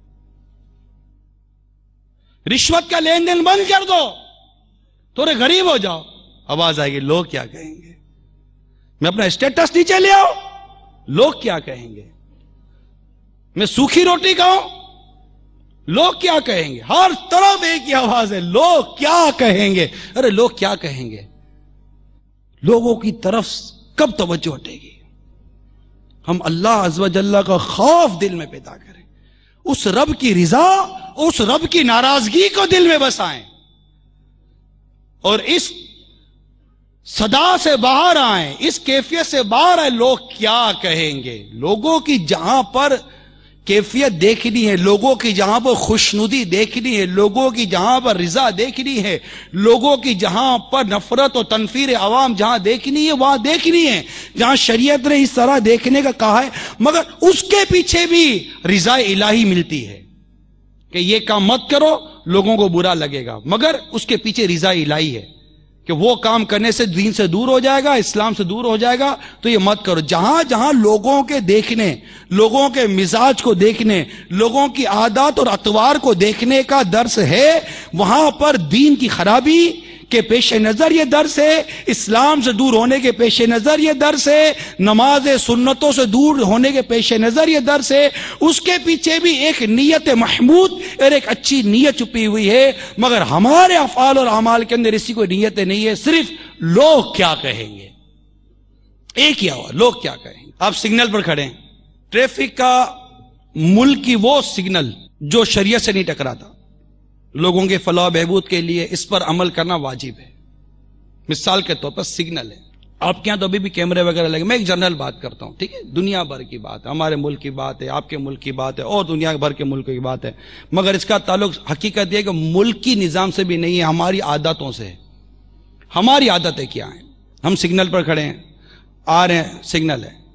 رشوت کا لین دین بند کر دو، تھوڑے غریب ہو جاؤ، آواز آئے گی لوگ کیا کہیں گے۔ میں اپنا اسٹیٹس نیچے لے آؤں، لوگ کیا کہیں گے۔ میں سوکھی روٹی کھاؤں، لوگ کیا کہیں گے۔ ہر طرف ایک ہی آواز ہے لوگ کیا کہیں گے۔ ارے لوگ کیا کہیں گے، لوگوں کی طرف کب توجہ ہٹے گی؟ ہم اللہ عز و جل کا خوف دل میں پیدا کریں، اس رب کی رضا، اس رب کی ناراضگی کو دل میں بسائیں۔ اور اس صدا سے باہر آئیں، اس کیفیت سے باہر آئیں، لوگ کیا کہیں گے؟ لوگوں کی جہاں پر کیفیت دیکھنی ہے، لوگوں کی جہاں پر خوشنودی دیکھنی ہے، لوگوں کی جہاں پر رضا دیکھنی ہے، لوگوں کی جہاں پر نفرت اور تنفیر عوام جہاں دیکھنی ہے وہاں دیکھنی ہے، جہاں شریعت نے اس طرح دیکھنے کا کہا ہے، مگر اس کے پیچھے بھی رضا الہی ملتی ہے کہ یہ کام مت کرو، لوگوں کو برا لگے گا، مگر اس کے پیچھے رضا الہی ہے کہ وہ کام کرنے سے دین سے دور ہو جائے گا، اسلام سے دور ہو جائے گا، تو یہ مت کرو۔ جہاں جہاں لوگوں کے دیکھنے، لوگوں کے مزاج کو دیکھنے، لوگوں کی عادات اور اطوار کو دیکھنے کا درس ہے، وہاں پر دین کی خرابی کے پیش نظر یہ درس ہے، اسلام سے دور ہونے کے پیش نظر یہ درس ہے، نماز سنتوں سے دور ہونے کے پیش نظر یہ درس ہے۔ اس کے پیچھے بھی ایک نیت محمود اور ایک اچھی نیت چھپی ہوئی ہے، مگر ہمارے افعال اور اعمال کے اندر اسی کوئی نیت نہیں ہے، صرف لوگ کیا کہیں گے۔ ایک کیا ہوا، لوگ کیا کہیں گے۔ آپ سگنل پر کھڑے ہیں، ٹریفک کا ملک کی وہ سگنل جو شریعت سے نہیں ٹکراتا، لوگوں کے فلاح و بہبود کے لیے اس پر عمل کرنا واجب ہے۔ مثال کے طور پر سگنل ہے، آپ کے یہاں تو ابھی بھی کیمرے وغیرہ لگے، میں ایک جنرل بات کرتا ہوں، ٹھیک ہے، دنیا بھر کی بات ہے، ہمارے ملک کی بات ہے، آپ کے ملک کی بات ہے، اور دنیا بھر کے ملک کی بات ہے، مگر اس کا تعلق حقیقت یہ ہے کہ ملکی نظام سے بھی نہیں ہے، ہماری عادتوں سے ہے۔ ہماری عادتیں کیا ہیں؟ ہم سگنل پر کھڑے ہیں، آ رہے ہیں، سگنل ہے،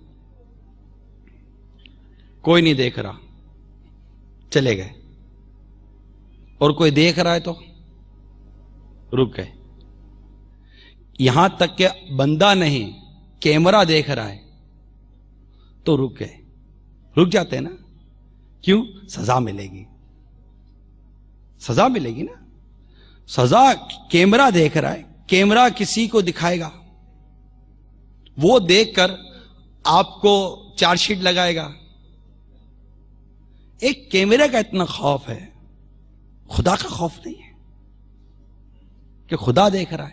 کوئی نہیں دیکھ رہا، چلے گئے، اور کوئی دیکھ رہا ہے تو رک گئے، یہاں تک کہ بندہ نہیں کیمرہ دیکھ رہا ہے تو رک گئے، رک جاتے ہیں نا، کیوں؟ سزا ملے گی، سزا ملے گی نا، سزا۔ کیمرہ دیکھ رہا ہے، کیمرہ کسی کو دکھائے گا، وہ دیکھ کر آپ کو چارج شیٹ لگائے گا۔ ایک کیمرے کا اتنا خوف ہے، خدا کا خوف نہیں ہے کہ خدا دیکھ رہا ہے،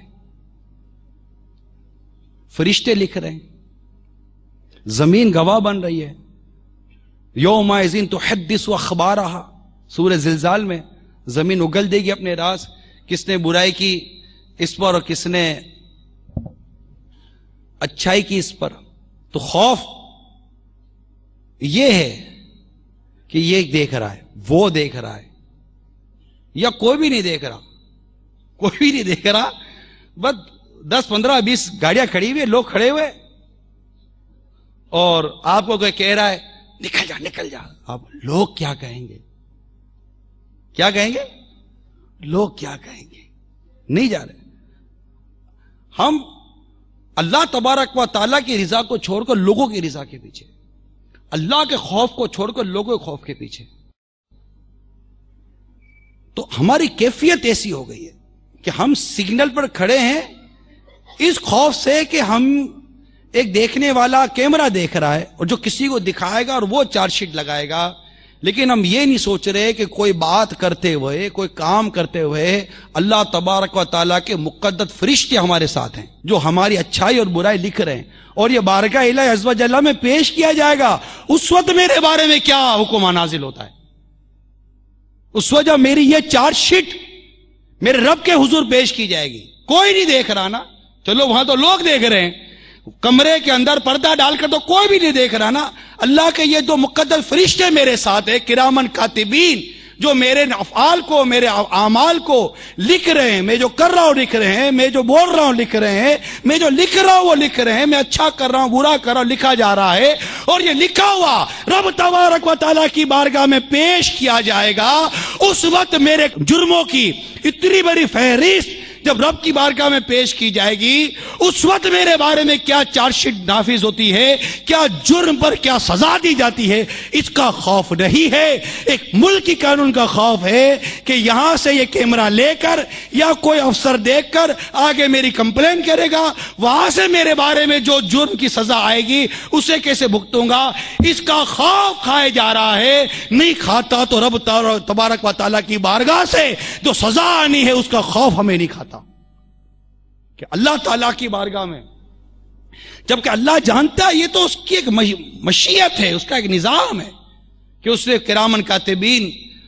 فرشتے لکھ رہے ہیں، زمین گواہ بن رہی ہے، یومئذ تحدث اخبارہا، سورہ زلزال میں زمین اگل دے گی اپنے راز، کس نے برائی کی اس پر اور کس نے اچھائی کی اس پر۔ تو خوف یہ ہے کہ یہ دیکھ رہا ہے، وہ دیکھ رہا ہے، یا کوئی بھی نہیں دیکھ رہا، کوئی بھی نہیں دیکھ رہا، بس دس پندرہ بیس گاڑیاں کھڑی ہوئی، لوگ کھڑے ہوئے، اور آپ کو کوئی کہہ رہا ہے نکل جا نکل جا، آپ لوگ کیا کہیں گے؟ کیا کہیں گے؟ لوگ کیا کہیں گے؟ نہیں جا رہے۔ ہم اللہ تبارک و تعالیٰ کی رضا کو چھوڑ کر لوگوں کی رضا کے پیچھے، اللہ کے خوف کو چھوڑ کر لوگوں کے خوف کے پیچھے، تو ہماری کیفیت ایسی ہو گئی ہے کہ ہم سگنل پر کھڑے ہیں اس خوف سے کہ ہم ایک دیکھنے والا کیمرہ دیکھ رہا ہے اور جو کسی کو دکھائے گا اور وہ چارج شیٹ لگائے گا، لیکن ہم یہ نہیں سوچ رہے کہ کوئی بات کرتے ہوئے، کوئی کام کرتے ہوئے اللہ تبارک و تعالیٰ کے مقدس فرشتے ہمارے ساتھ ہیں جو ہماری اچھائی اور برائی لکھ رہے ہیں، اور یہ بارگاہ الہ عز و جل میں پیش کیا جائے گا۔ اس وقت میرے بارے میں کیا حکم نازل ہوتا ہے؟ اس وجہ میری یہ چارج شیٹ میرے رب کے حضور پیش کی جائے گی، کوئی نہیں دیکھ رہا نا، چلو وہاں تو لوگ دیکھ رہے ہیں، کمرے کے اندر پردہ ڈال کر تو کوئی بھی نہیں دیکھ رہا نا، اللہ کے یہ دو مقدس فرشتے میرے ساتھ ہیں، کرامن کاتبین، جو میرے افعال کو، میرے اعمال کو لکھ رہے ہیں، میں جو کر رہا ہوں لکھ رہے ہیں، میں جو بول رہا ہوں لکھ رہے ہیں، میں جو لکھ رہا ہوں وہ لکھ رہے ہیں، میں اچھا کر رہا ہوں برا کر رہا ہوں لکھا جا رہا ہے، اور یہ لکھا ہوا رب تبارک و تعالیٰ کی بارگاہ میں پیش کیا جائے گا۔ اس وقت میرے جرموں کی اتنی بڑی فہرست جب رب کی بارگاہ میں پیش کی جائے گی، اس وقت میرے بارے میں کیا چارج شیٹ نافذ ہوتی ہے، کیا جرم پر کیا سزا دی جاتی ہے، اس کا خوف نہیں ہے۔ ایک ملکی قانون کا خوف ہے کہ یہاں سے یہ کیمرہ لے کر یا کوئی افسر دیکھ کر آگے میری کمپلین کرے گا، وہاں سے میرے بارے میں جو جرم کی سزا آئے گی اسے کیسے بھگتوں گا، اس کا خوف کھائے جا رہا ہے۔ نہیں کھاتا تو رب تبارک و تعالیٰ کی بارگاہ سے جو سزا آنی ہے اس کا خوف ہمیں نہیں کھاتا، کہ اللہ تعالیٰ کی بارگاہ میں جبکہ اللہ جانتا ہے یہ تو اس کی ایک مشیت ہے، اس کا ایک نظام ہے کہ اس نے کرامن کاتبین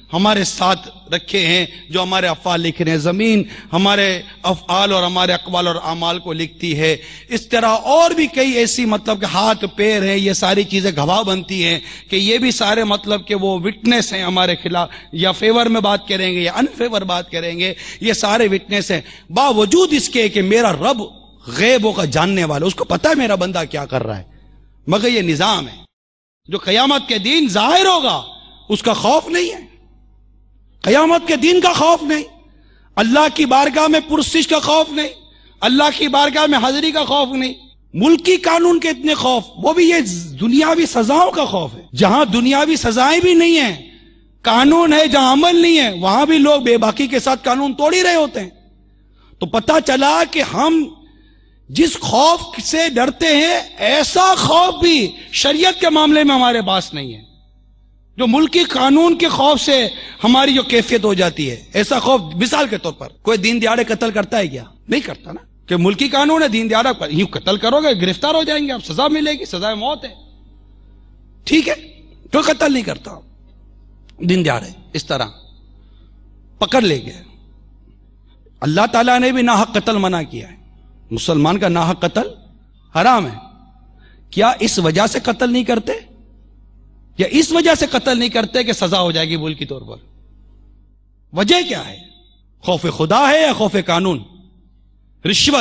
ہمارے ساتھ رکھے ہیں جو ہمارے افعال لکھ رہے ہیں. زمین ہمارے افعال اور ہمارے اقوال اور اعمال کو لکھتی ہے. اس طرح اور بھی کئی ایسی مطلب کہ ہاتھ پیر ہیں، یہ ساری چیزیں گواہ بنتی ہیں کہ یہ بھی سارے مطلب کہ وہ وٹنس ہیں ہمارے خلاف، یا فیور میں بات کریں گے یا ان فیور بات کریں گے، یہ سارے وٹنس ہیں. باوجود اس کے کہ میرا رب غیبوں کا جاننے والا، اس کو پتا ہے میرا بندہ کیا کر رہا ہے، مگر یہ نظام ہے جو قیامت کے دن ظاہر ہوگا. اس کا خوف نہیں ہے، قیامت کے دن کا خوف نہیں، اللہ کی بارگاہ میں پرسش کا خوف نہیں، اللہ کی بارگاہ میں حاضری کا خوف نہیں، ملکی قانون کے اتنے خوف، وہ بھی یہ دنیاوی سزاؤں کا خوف ہے. جہاں دنیاوی سزائیں بھی نہیں ہیں، قانون ہے، جہاں عمل نہیں ہے، وہاں بھی لوگ بے باکی کے ساتھ قانون توڑ ہی رہے ہوتے ہیں. تو پتہ چلا کہ ہم جس خوف سے ڈرتے ہیں ایسا خوف بھی شریعت کے معاملے میں ہمارے پاس نہیں ہے. جو ملکی قانون کے خوف سے ہماری جو کیفیت ہو جاتی ہے، ایسا خوف، مثال کے طور پر کوئی دین دیہڑے قتل کرتا ہے کیا؟ نہیں کرتا نا، کہ ملکی قانون ہے، دین دیہڑا یوں قتل کرو گے گرفتار ہو جائیں گے آپ، سزا ملے گی، سزا موت ہے. ٹھیک ہے، تو قتل نہیں کرتا دین دیہڑے. اس طرح پکڑ لے گئے. اللہ تعالیٰ نے بھی ناحق قتل منع کیا ہے، مسلمان کا ناحق قتل حرام ہے. کیا اس وجہ سے قتل نہیں کرتے، یا اس وجہ سے قتل نہیں کرتے کہ سزا ہو جائے گی ملکی طور پر؟ وجہ کیا ہے؟ خوف خدا ہے یا خوف قانون؟ رشوت.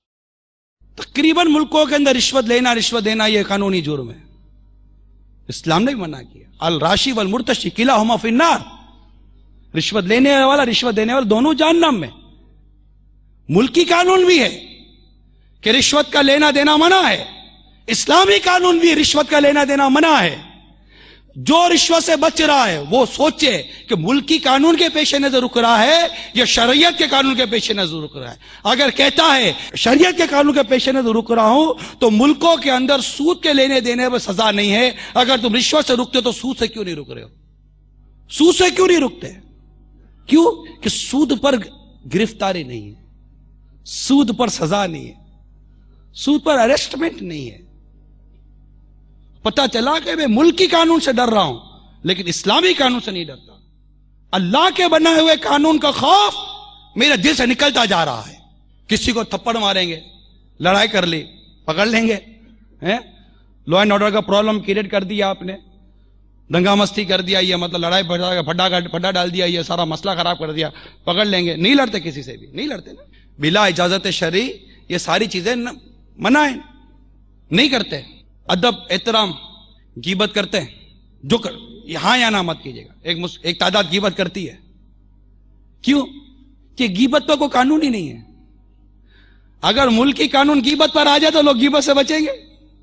تقریباً ملکوں کے اندر رشوت لینا، رشوت دینا یہ قانونی جرم ہے. اسلام نے بھی منع کیا. الراشی والمرتشی کلاہما فی النار. رشوت لینے والا، رشوت دینے والا دونوں جہنم میں. ملکی قانون بھی ہے کہ رشوت کا لینا دینا منع ہے، اسلامی قانون بھی رشوت کا لینا دینا منع ہے. جو رشوت سے بچ رہا ہے وہ سوچے کہ ملکی قانون کے پیش نظر رک رہا ہے یا شریعت کے قانون کے پیش نظر رک رہا ہے. اگر کہتا ہے شریعت کے قانون کے پیش نظر رک رہا ہوں تو ملکوں کے اندر سود کے لینے دینے میں سزا نہیں ہے. اگر تم رشوت سے رکتے تو سود سے کیوں نہیں رک رہے ہو؟ سود سے کیوں نہیں رکتے؟ کیوں کہ سود پر گرفتاری نہیں ہے، سود پر سزا نہیں ہے، سود پر اریسٹمنٹ نہیں ہے. پتہ چلا کہ میں ملکی قانون سے ڈر رہا ہوں لیکن اسلامی قانون سے نہیں ڈرتا. اللہ کے بنائے ہوئے قانون کا خوف میرے دل سے نکلتا جا رہا ہے. کسی کو تھپڑ ماریں گے، لڑائی کر لی، پکڑ لیں گے، لا اینڈ آرڈر کا پرابلم کریٹ کر دیا آپ نے، دنگا مستی کر دیا، یہ مطلب لڑائی پھڈا ڈال دیا، یہ سارا مسئلہ خراب کر دیا، پکڑ لیں گے. نہیں لڑتے کسی سے بھی، نہیں لڑتے نا، بلا اجازت شرعی یہ ساری چیزیں منع ہیں، نہیں کرتے. ادب، احترام. غیبت کرتے ہیں، جو کر یہاں یا نہ مت کیجیے گا. ایک مس... ایک تعداد غیبت کرتی ہے. کیوں کہ غیبت پر کوئی قانون ہی نہیں ہے. اگر ملکی قانون غیبت پر آ جائے تو لوگ غیبت سے بچیں گے.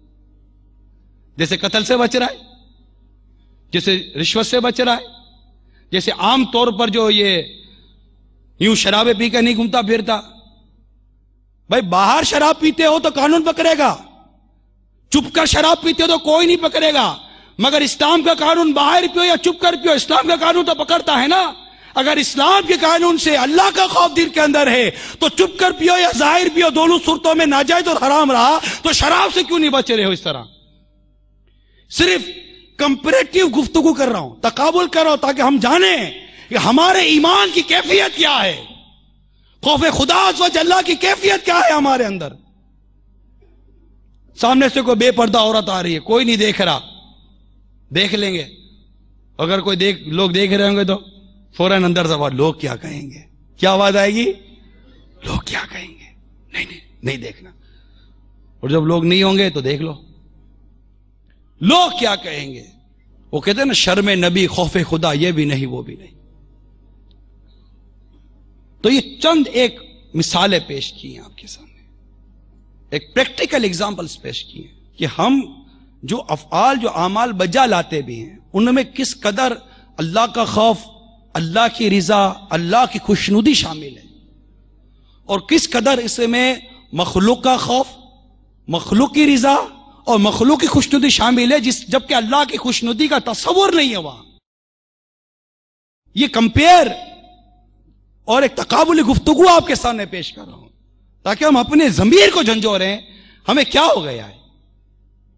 جیسے قتل سے بچ رہا ہے، جیسے رشوت سے بچ رہا ہے، جیسے عام طور پر جو یہ یوں شرابیں پی کر نہیں گھومتا پھرتا. بھائی باہر شراب پیتے ہو تو قانون پکڑے گا، چپ کر شراب پیتے ہو تو کوئی نہیں پکڑے گا. مگر اسلام کا قانون باہر پیو یا چپ کر پیو، اسلام کا قانون تو پکڑتا ہے نا. اگر اسلام کے قانون سے اللہ کا خوف دل کے اندر ہے تو چپ کر پیو یا ظاہر پیو، دونوں صورتوں میں ناجائز اور حرام رہا تو شراب سے کیوں نہیں بچ رہے ہو؟ اس طرح صرف کمپیریٹیو گفتگو کر رہا ہوں، تقابل کر رہا ہوں تاکہ ہم جانیں کہ ہمارے ایمان کی کیفیت کیا ہے، خوف خدا عز و جل کی کیفیت کیا ہے ہمارے اندر. سامنے سے کوئی بے پردہ عورت آ رہی ہے، کوئی نہیں دیکھ رہا، دیکھ لیں گے. اگر کوئی دیکھ لوگ دیکھ رہے ہوں گے تو فوراً اندر سے لوگ کیا کہیں گے، کیا آواز آئے گی؟ لوگ کیا کہیں گے. نہیں نہیں نہیں دیکھنا. اور جب لوگ نہیں ہوں گے تو دیکھ لو لوگ کیا کہیں گے. وہ کہتے ہیں نا شرم نبی خوف خدا، یہ بھی نہیں وہ بھی نہیں. تو یہ چند ایک مثالیں پیش کی ہیں آپ کے سامنے، ایک پریکٹیکل ایگزامپلز پیش کی ہیں کہ ہم جو افعال، جو اعمال بجا لاتے بھی ہیں ان میں کس قدر اللہ کا خوف، اللہ کی رضا، اللہ کی خوشنودی شامل ہے، اور کس قدر اس میں مخلوق کا خوف، مخلوق کی رضا اور مخلوق کی خوشنودی شامل ہے، جس جبکہ اللہ کی خوشنودی کا تصور نہیں ہے وہاں. یہ کمپیئر اور ایک تقابلی گفتگو آپ کے سامنے پیش کر رہا ہوں تاکہ ہم اپنے ضمیر کو جھنجھوڑیں ہمیں کیا ہو گیا ہے.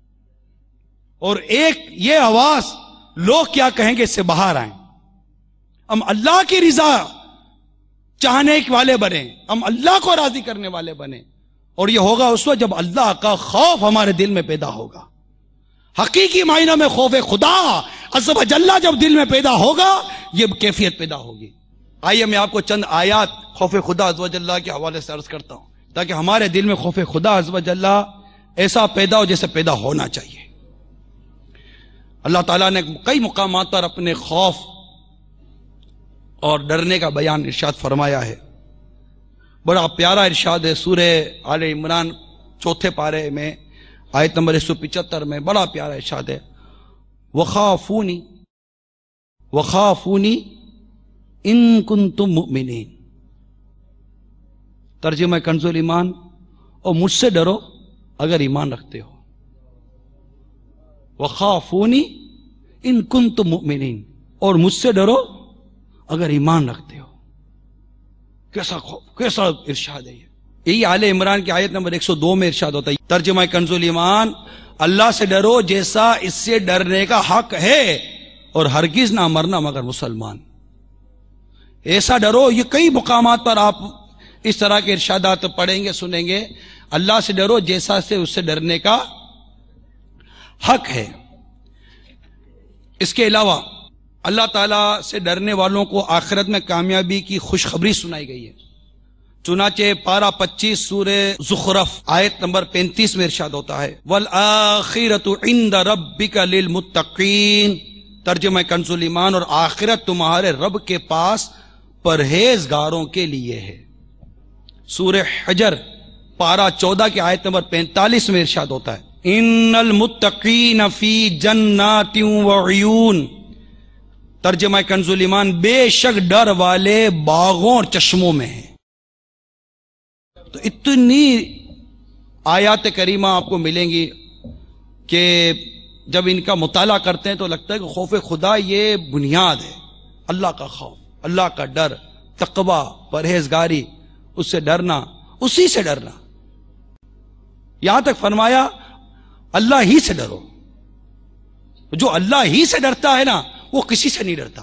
اور ایک یہ آواز لوگ کیا کہیں گے اس سے باہر آئیں. ہم اللہ کی رضا چاہنے والے بنے، ہم اللہ کو راضی کرنے والے بنے، اور یہ ہوگا اس وقت جب اللہ کا خوف ہمارے دل میں پیدا ہوگا. حقیقی معنی میں خوف خدا عز و جل جب دل میں پیدا ہوگا یہ کیفیت پیدا ہوگی. آئیے میں آپ کو چند آیات خوف خدا عز و جل کے حوالے سے عرض کرتا ہوں تاکہ ہمارے دل میں خوف خدا عز و جل ایسا پیدا ہو جیسے پیدا ہونا چاہیے. اللہ تعالیٰ نے کئی مقامات پر اپنے خوف اور ڈرنے کا بیان ارشاد فرمایا ہے. بڑا پیارا ارشاد ہے سورہ آل عمران چوتھے پارے میں آیت نمبر ایک سو پچہتر میں، بڑا پیارا ارشاد ہے، وخافونی وخافونی ان کنتم مؤمنین. ترجمہ کنز الایمان، اور مجھ سے ڈرو اگر ایمان رکھتے ہو. وخافونی ان کنتم مؤمنین، اور مجھ سے ڈرو اگر ایمان رکھتے ہو. کیسا خوف، کیسا ارشاد ہے یہ. یہی آل عمران کی آیت نمبر ایک سو دو میں ارشاد ہوتا ہے، ترجمہ کنز الایمان، اللہ سے ڈرو جیسا اس سے ڈرنے کا حق ہے، اور ہرگز نہ مرنا مگر مسلمان. ایسا ڈرو. یہ کئی مقامات پر آپ اس طرح کے ارشادات پڑھیں گے، سنیں گے. اللہ سے ڈرو جیسا سے اس سے ڈرنے کا حق ہے. اس کے علاوہ اللہ تعالیٰ سے ڈرنے والوں کو آخرت میں کامیابی کی خوشخبری سنائی گئی ہے. چنانچہ پارہ پچیس سورہ زخرف آیت نمبر پینتیس میں ارشاد ہوتا ہے، وَالْآخِرَةُ عِنْدَ رَبِّكَ لِلْمُتَّقِينَ. ترجمہ کنز الایمان، اور آخرت تمہارے رب کے پاس پرہیزگاروں کے لیے ہے. سورہ حجر پارہ چودہ کی آیت نمبر پینتالیس میں ارشاد ہوتا ہے، ان المتقین فی جنات وعیون. ترجمہ کنز الایمان، بے شک ڈر والے باغوں اور چشموں میں ہیں. تو اتنی آیات کریمہ آپ کو ملیں گی کہ جب ان کا مطالعہ کرتے ہیں تو لگتا ہے کہ خوف خدا یہ بنیاد ہے. اللہ کا خوف، اللہ کا ڈر، تقوی، پرہیزگاری، اس سے ڈرنا، اسی سے ڈرنا. یہاں تک فرمایا اللہ ہی سے ڈرو. جو اللہ ہی سے ڈرتا ہے نا وہ کسی سے نہیں ڈرتا.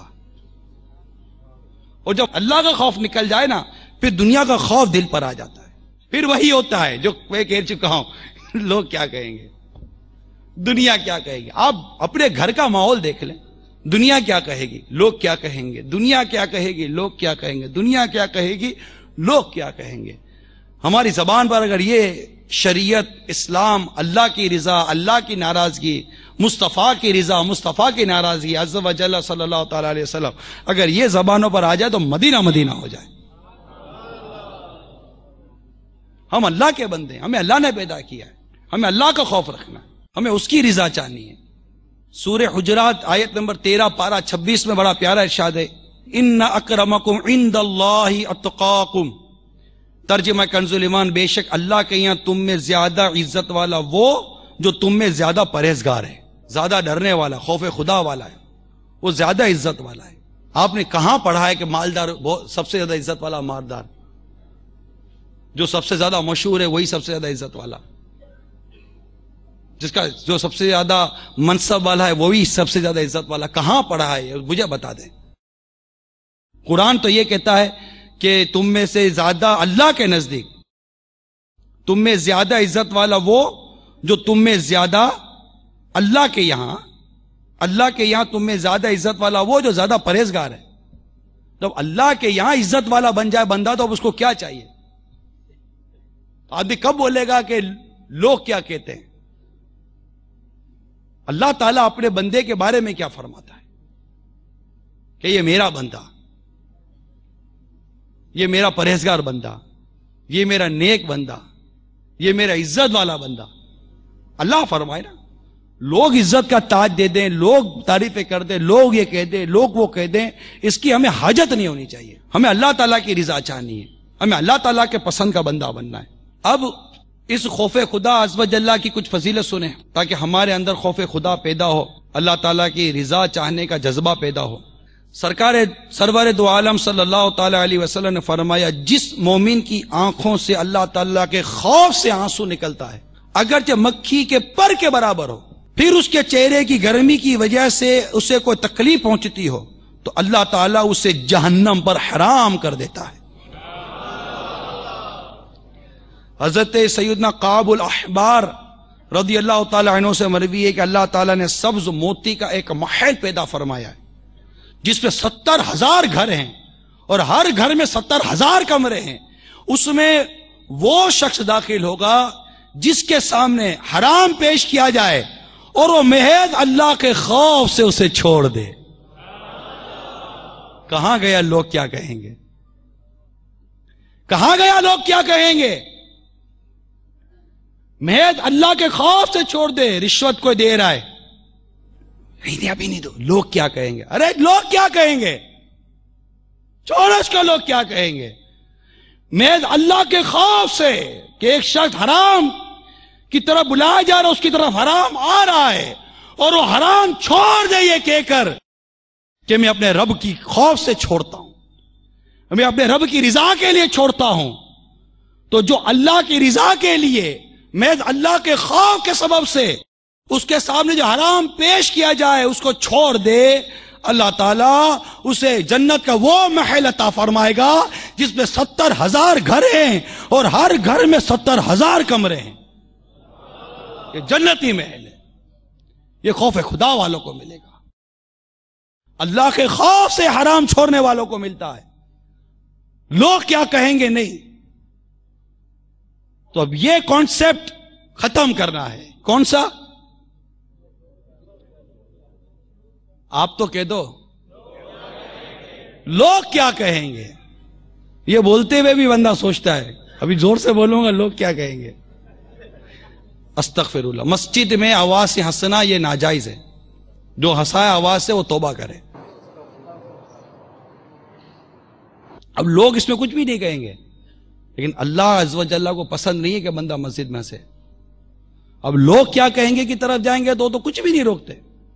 اور جب اللہ کا خوف نکل جائے نا پھر دنیا کا خوف دل پر آ جاتا ہے. پھر وہی ہوتا ہے جو میں کہہ چکا ہوں، لوگ کیا کہیں گے، دنیا کیا کہے گی. آپ اپنے گھر کا ماحول دیکھ لیں، دنیا کیا کہے گی، لوگ کیا کہیں گے، دنیا کیا کہے گی، لوگ کیا کہیں گے، دنیا کیا کہے گی، لوگ کیا کہیں گے. ہماری زبان پر اگر یہ شریعت، اسلام، اللہ کی رضا، اللہ کی ناراضگی، مصطفیٰ کی رضا، مصطفیٰ کی ناراضگی، عز و جل صلی اللہ تعالی علیہ وسلم، اگر یہ زبانوں پر آ جائے تو مدینہ مدینہ ہو جائے. ہم اللہ کے بندے ہیں، ہمیں اللہ نے پیدا کیا ہے، ہمیں اللہ کا خوف رکھنا ہے، ہمیں اس کی رضا چاہنی ہے. سورہ حجرات آیت نمبر تیرہ پارہ چھبیس میں بڑا پیارا ارشاد ہے، ان اکرمکم عند اللہ اتقاکم. ترجمہ کنز الایمان، بے شک اللہ کے یہاں تم میں زیادہ عزت والا وہ جو تم میں زیادہ پرہیزگار ہے، زیادہ ڈرنے والا، خوف خدا والا ہے، وہ زیادہ عزت والا ہے. آپ نے کہاں پڑھا ہے کہ مالدار سب سے زیادہ عزت والا مالدار؟ جو سب سے زیادہ مشہور ہے وہی سب سے زیادہ عزت والا، جس کا جو سب سے زیادہ منصب والا ہے وہی سب سے زیادہ عزت والا. کہاں پڑھا ہے مجھے بتا دیں. قرآن تو یہ کہتا ہے کہ تم میں سے زیادہ اللہ کے نزدیک تم میں زیادہ عزت والا وہ جو تم میں زیادہ اللہ کے یہاں اللہ کے یہاں تم میں زیادہ عزت والا وہ جو زیادہ پرہیزگار ہے. جب اللہ کے یہاں عزت والا بن جائے بندہ تو اب اس کو کیا چاہیے؟ آدمی کب بولے گا کہ لوگ کیا کہتے ہیں؟ اللہ تعالیٰ اپنے بندے کے بارے میں کیا فرماتا ہے کہ یہ میرا بندہ، یہ میرا پرہیزگار بندہ، یہ میرا نیک بندہ، یہ میرا عزت والا بندہ. اللہ فرمائے نا، لوگ عزت کا تاج دے دیں، لوگ تعریفیں کر دیں، لوگ یہ کہہ دیں، لوگ وہ کہہ دیں، اس کی ہمیں حاجت نہیں ہونی چاہیے. ہمیں اللہ تعالیٰ کی رضا چاہنی ہے، ہمیں اللہ تعالیٰ کے پسند کا بندہ بننا ہے. اب اس خوف خدا عز و جل کی کچھ فضیلت سنیں تاکہ ہمارے اندر خوف خدا پیدا ہو، اللہ تعالیٰ کی رضا چاہنے کا جذبہ پیدا ہو. سرکار سرور دو عالم صلی اللہ تعالی علیہ وسلم نے فرمایا، جس مومن کی آنکھوں سے اللہ تعالیٰ کے خوف سے آنسو نکلتا ہے اگرچہ مکھی کے پر کے برابر ہو، پھر اس کے چہرے کی گرمی کی وجہ سے اسے کوئی تکلیف پہنچتی ہو تو اللہ تعالیٰ اسے جہنم پر حرام کر دیتا ہے. حضرت سیدنا قعب الاحبار رضی اللہ تعالیٰ عنہ سے مروی ہے کہ اللہ تعالیٰ نے سبز موتی کا ایک محل پیدا فرمایا ہے جس میں ستر ہزار گھر ہیں اور ہر گھر میں ستر ہزار کمرے ہیں. اس میں وہ شخص داخل ہوگا جس کے سامنے حرام پیش کیا جائے اور وہ محض اللہ کے خوف سے اسے چھوڑ دے. کہاں گیا لوگ کیا کہیں گے؟ کہاں گیا لوگ کیا کہیں گے؟ محض اللہ کے خوف سے چھوڑ دے. رشوت کوئی دے رہا ہے، نہیں دے ابھی نہیں دو، لوگ کیا کہیں گے؟ ارے لوگ کیا کہیں گے؟ چھوڑو اس کو، لوگ کیا کہیں گے؟ محض اللہ کے خوف سے کہ ایک شخص حرام کی طرف بلایا جا رہا ہے، اس کی طرف حرام آ رہا ہے اور وہ حرام چھوڑ دے یہ کہہ کر کہ میں اپنے رب کی خوف سے چھوڑتا ہوں، میں اپنے رب کی رضا کے لیے چھوڑتا ہوں. تو جو اللہ کی رضا کے لیے محض اللہ کے خوف کے سبب سے اس کے سامنے جو حرام پیش کیا جائے اس کو چھوڑ دے، اللہ تعالیٰ اسے جنت کا وہ محل عطا فرمائے گا جس میں ستر ہزار گھر ہیں اور ہر گھر میں ستر ہزار کمرے ہیں. یہ جنتی محل ہے. یہ خوف خدا والوں کو ملے گا، اللہ کے خوف سے حرام چھوڑنے والوں کو ملتا ہے. لوگ کیا کہیں گے نہیں. تو اب یہ کانسیپٹ ختم کرنا ہے. کون سا؟ آپ تو کہہ دو، لوگ کیا کہیں گے. یہ بولتے ہوئے بھی بندہ سوچتا ہے ابھی زور سے بولوں گا لوگ کیا کہیں گے. استغفر اللہ. مسجد میں آواز سے ہنسنا یہ ناجائز ہے. جو ہنسائے آواز سے وہ توبہ کرے. اب لوگ اس میں کچھ بھی نہیں کہیں گے، لیکن اللہ عز و جل کو پسند نہیں ہے کہ بندہ مسجد میں ہنسے. اب لوگ کیا کہیں گے کی طرف جائیں گے تو تو کچھ بھی نہیں روکتے.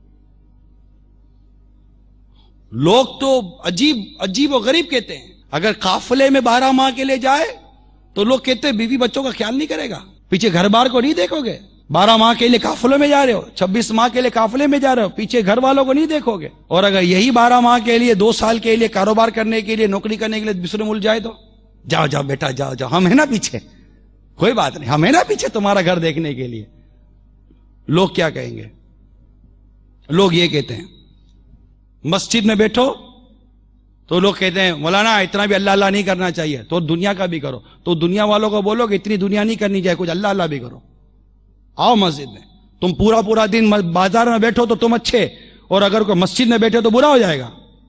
لوگ تو عجیب عجیب و غریب کہتے ہیں. اگر قافلے میں بارہ ماہ کے لیے جائے تو لوگ کہتے ہیں بیوی بچوں کا خیال نہیں کرے گا، پیچھے گھر بار کو نہیں دیکھو گے. بارہ ماہ کے لیے قافلے میں جا رہے ہو، چھبیس ماہ کے لیے قافلے میں جا رہے ہو، پیچھے گھر والوں کو نہیں دیکھو گے. اور اگر یہی بارہ ماہ کے لیے دو سال کے لیے کاروبار کرنے کے لیے نوکری کرنے کے لیے دوسرے ملک جائے تو جاؤ جاؤ بیٹا جاؤ جاؤ، ہم ہیں نا پیچھے، کوئی بات نہیں، ہم ہیں نا پیچھے تمہارا گھر دیکھنے کے لیے. لوگ کیا کہیں گے؟ لوگ یہ کہتے ہیں مسجد میں بیٹھو تو لوگ کہتے ہیں مولانا اتنا بھی اللہ اللہ نہیں کرنا چاہیے، تو دنیا کا بھی کرو. تو دنیا والوں کو بولو کہ اتنی دنیا نہیں کرنی چاہیے، کچھ اللہ اللہ بھی کرو. آؤ مسجد میں. تم پورا پورا دن بازار میں بیٹھو تو تم اچھے، اور اگر کوئی مسجد میں بیٹھے تو برا ہو جائے گا.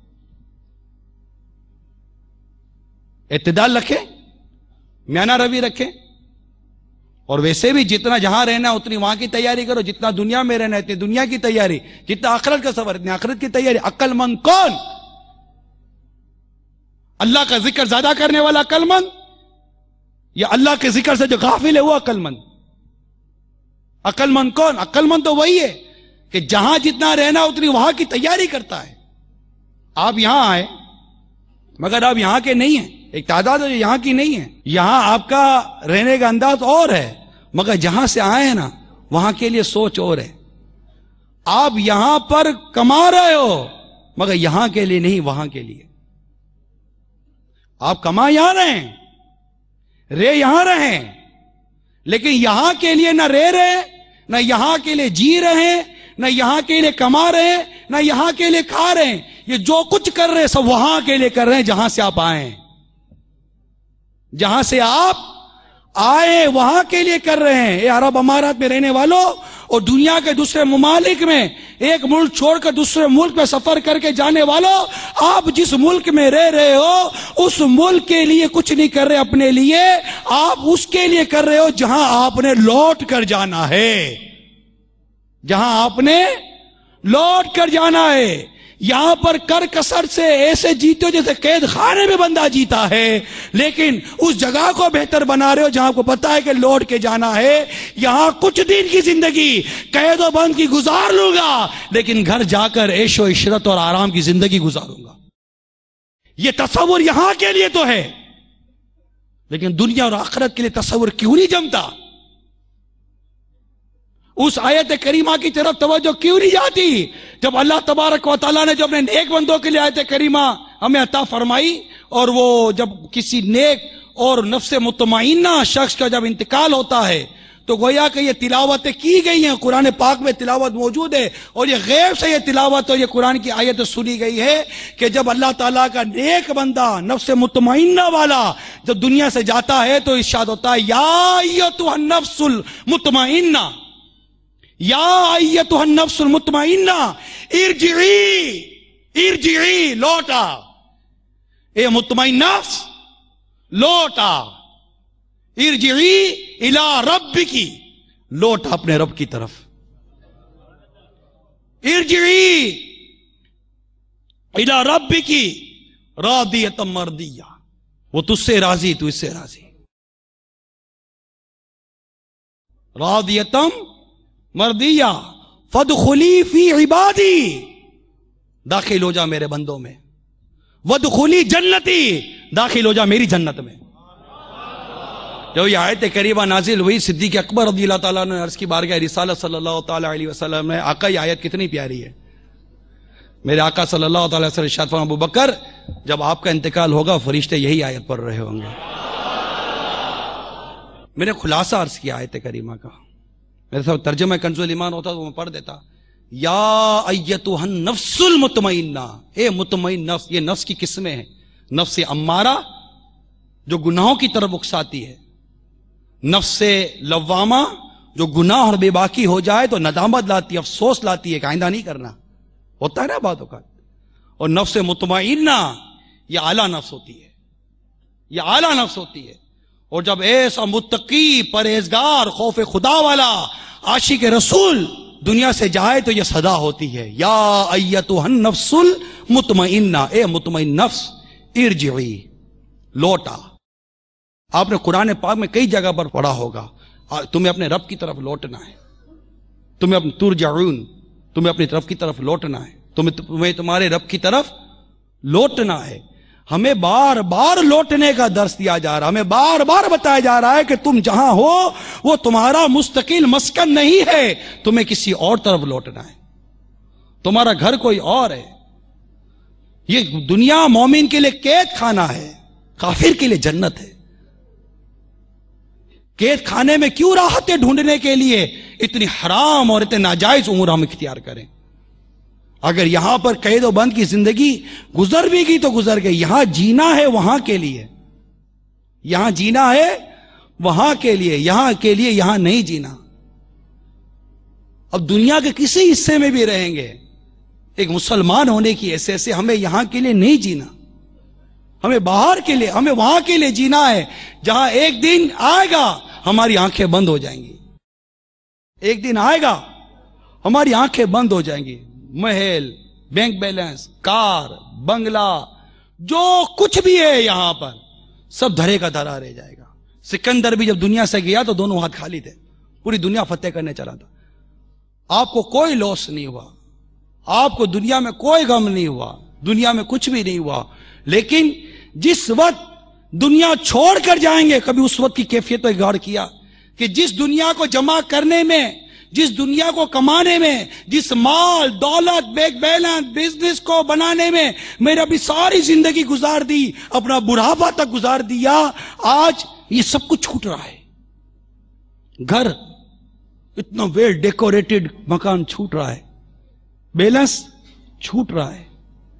اعتدال رکھے، میانہ روی رکھے. اور ویسے بھی جتنا جہاں رہنا اتنی وہاں کی تیاری کرو، جتنا دنیا میں رہنا اتنی دنیا کی تیاری، جتنا آخرت کا سفر اتنی آخرت کی تیاری. عقل مند کون؟ اللہ کا ذکر زیادہ کرنے والا عقل مند، یا اللہ کے ذکر سے جو غافل ہے وہ عقل مند؟ عقل مند کون؟ عقل مند تو وہی ہے کہ جہاں جتنا رہنا اتنی وہاں کی تیاری کرتا ہے. آپ یہاں آئے مگر آپ یہاں کے نہیں ہیں، ایک تعداد ہے جو یہاں کی نہیں ہے. یہاں آپ کا رہنے کا انداز اور ہے، مگر جہاں سے آئے ہیں نا وہاں کے لیے سوچ اور ہے. آپ یہاں پر کما رہے ہو مگر یہاں کے لیے نہیں، وہاں کے لیے. آپ کما یہاں رہیں، رہ یہاں رہیں، لیکن یہاں کے لیے نہ رہ رہے، نہ یہاں کے لیے جی رہے، نہ یہاں کے لیے کما رہے، نہ یہاں کے لیے کھا رہے ہیں. یہ جو کچھ کر رہے ہیں سب وہاں کے لیے کر رہے ہیں جہاں سے آپ آئے ہیں. جہاں سے آپ آئے وہاں کے لیے کر رہے ہیں. اے عرب امارات میں رہنے والوں اور دنیا کے دوسرے ممالک میں ایک ملک چھوڑ کر دوسرے ملک میں سفر کر کے جانے والوں، آپ جس ملک میں رہ رہے ہو اس ملک کے لیے کچھ نہیں کر رہے اپنے لیے، آپ اس کے لیے کر رہے ہو جہاں آپ نے لوٹ کر جانا ہے. جہاں آپ نے لوٹ کر جانا ہے. یہاں پر کر کسر سے ایسے جیتے ہو جیسے قید خانے میں بندہ جیتا ہے، لیکن اس جگہ کو بہتر بنا رہے ہو جہاں کو پتا ہے کہ لوٹ کے جانا ہے. یہاں کچھ دن کی زندگی قید و بند کی گزار لوں گا، لیکن گھر جا کر عیش و عشرت اور آرام کی زندگی گزاروں گا. یہ تصور یہاں کے لیے تو ہے، لیکن دنیا اور آخرت کے لیے تصور کیوں نہیں جمتا؟ اس آیت کریمہ کی طرف توجہ کیوں نہیں جاتی جب اللہ تبارک و تعالیٰ نے جو اپنے نیک بندوں کے لیے آیت کریمہ ہمیں عطا فرمائی، اور وہ جب کسی نیک اور نفس مطمئنہ شخص کا جب انتقال ہوتا ہے تو گویا کہ یہ تلاوتیں کی گئی ہیں، قرآن پاک میں تلاوت موجود ہے، اور یہ غیب سے یہ تلاوت اور یہ قرآن کی آیت سنی گئی ہے کہ جب اللہ تعالیٰ کا نیک بندہ نفس مطمئنہ والا جب دنیا سے جاتا ہے تو ارشاد ہوتا ہے یا ایتھا النفس المطمئنہ، یا ایتھا النفس المطمئنہ ارجعی ارجعی، لوٹا، اے مطمئن نفس لوٹا، ارجعی الی ربکی، لوٹا اپنے رب کی طرف، ارجعی الی ربکی راضیۃ مرضیہ، وہ تجھ سے راضی تو اس سے راضی، راضیۃ مرضیہ فادخلی فی عبادی، داخل ہو جا میرے بندوں میں، وادخلی جنتی، داخل ہو جا میری جنت میں۔ جو یہ آیت کریمہ نازل ہوئی، صدیق اکبر رضی اللہ تعالیٰ نے عرض کی بارگاہ رسالت صلی اللہ تعالیٰ علیہ وسلم نے، آقا یہ آیت کتنی پیاری ہے، میرے آقا صلی اللہ تعالیٰ علیہ وسلم ارشاد فرمایا ابو بکر جب آپ کا انتقال ہوگا فرشتے یہی آیت پڑھ رہے ہوں گے۔ میں نے خلاصہ عرض کیا آیت کریمہ کا، میرے ساتھ ترجمہ کنز الایمان ہوتا تو میں پڑھ دیتا، یا ایتھا النفس المطمئنہ، اے مطمئن نفس، یہ نفس کی قسمیں ہیں، نفس امارہ جو گناہوں کی طرف اکساتی ہے، نفس لوامہ جو گناہ اور بے باکی ہو جائے تو ندامت لاتی ہے، افسوس لاتی ہے کہ آئندہ نہیں کرنا، ہوتا ہے نا بعض اوقات، اور نفس مطمئنہ یہ اعلیٰ نفس ہوتی ہے، یہ اعلیٰ نفس ہوتی ہے، اور جب ایسا متقی پرہیزگار خوف خدا والا عاشق رسول دنیا سے جائے تو یہ صدا ہوتی ہے، یا ایتھا النفس المطمئنہ، اے مطمئن نفس ارجعی، لوٹا۔ آپ نے قرآن پاک میں کئی جگہ پر پڑھا ہوگا، تمہیں اپنے رب کی طرف لوٹنا ہے، تمہیں اپنے ترجعون، تمہیں اپنی طرف کی طرف لوٹنا ہے، تمہیں تمہیں تمہارے رب کی طرف لوٹنا ہے۔ ہمیں بار بار لوٹنے کا درس دیا جا رہا ہے، ہمیں بار بار بتایا جا رہا ہے کہ تم جہاں ہو وہ تمہارا مستقل مسکن نہیں ہے، تمہیں کسی اور طرف لوٹنا ہے، تمہارا گھر کوئی اور ہے۔ یہ دنیا مومن کے لیے قید خانہ ہے، کافر کے لیے جنت ہے۔ قید خانے میں کیوں راحتیں ڈھونڈنے کے لیے اتنی حرام اور اتنے ناجائز امور ہم اختیار کریں؟ اگر یہاں پر قید و بند کی زندگی گزر بھی گئی تو گزر گئی، یہاں جینا ہے وہاں کے لیے، یہاں جینا ہے وہاں کے لیے، یہاں کے لیے یہاں نہیں جینا۔ اب دنیا کے کسی حصے میں بھی رہیں گے، ایک مسلمان ہونے کی ایسے ایسے ہمیں یہاں کے لیے نہیں جینا، ہمیں باہر کے لیے، ہمیں وہاں کے لیے جینا ہے جہاں ایک دن آئے گا ہماری آنکھیں بند ہو جائیں گی، ایک دن آئے گا ہماری آنکھیں بند ہو جائیں گی، محل، بینک بیلنس، کار، بنگلہ، جو کچھ بھی ہے یہاں پر سب دھرے کا دھرا رہ جائے گا۔ سکندر بھی جب دنیا سے گیا تو دونوں ہاتھ خالی تھے، پوری دنیا فتح کرنے چلا تھا، آپ کو کوئی لاس نہیں ہوا، آپ کو دنیا میں کوئی غم نہیں ہوا، دنیا میں کچھ بھی نہیں ہوا، لیکن جس وقت دنیا چھوڑ کر جائیں گے کبھی اس وقت کی کیفیت پر غور کیا کہ جس دنیا کو جمع کرنے میں، جس دنیا کو کمانے میں، جس مال دولت بینک بیلنس بزنس کو بنانے میں میں نے اپنی ساری زندگی گزار دی، اپنا بڑھاپا تک گزار دیا، آج یہ سب کچھ چھوٹ رہا ہے۔ گھر اتنا ویل ڈیکوریٹڈ مکان چھوٹ رہا ہے، بیلنس چھوٹ رہا ہے،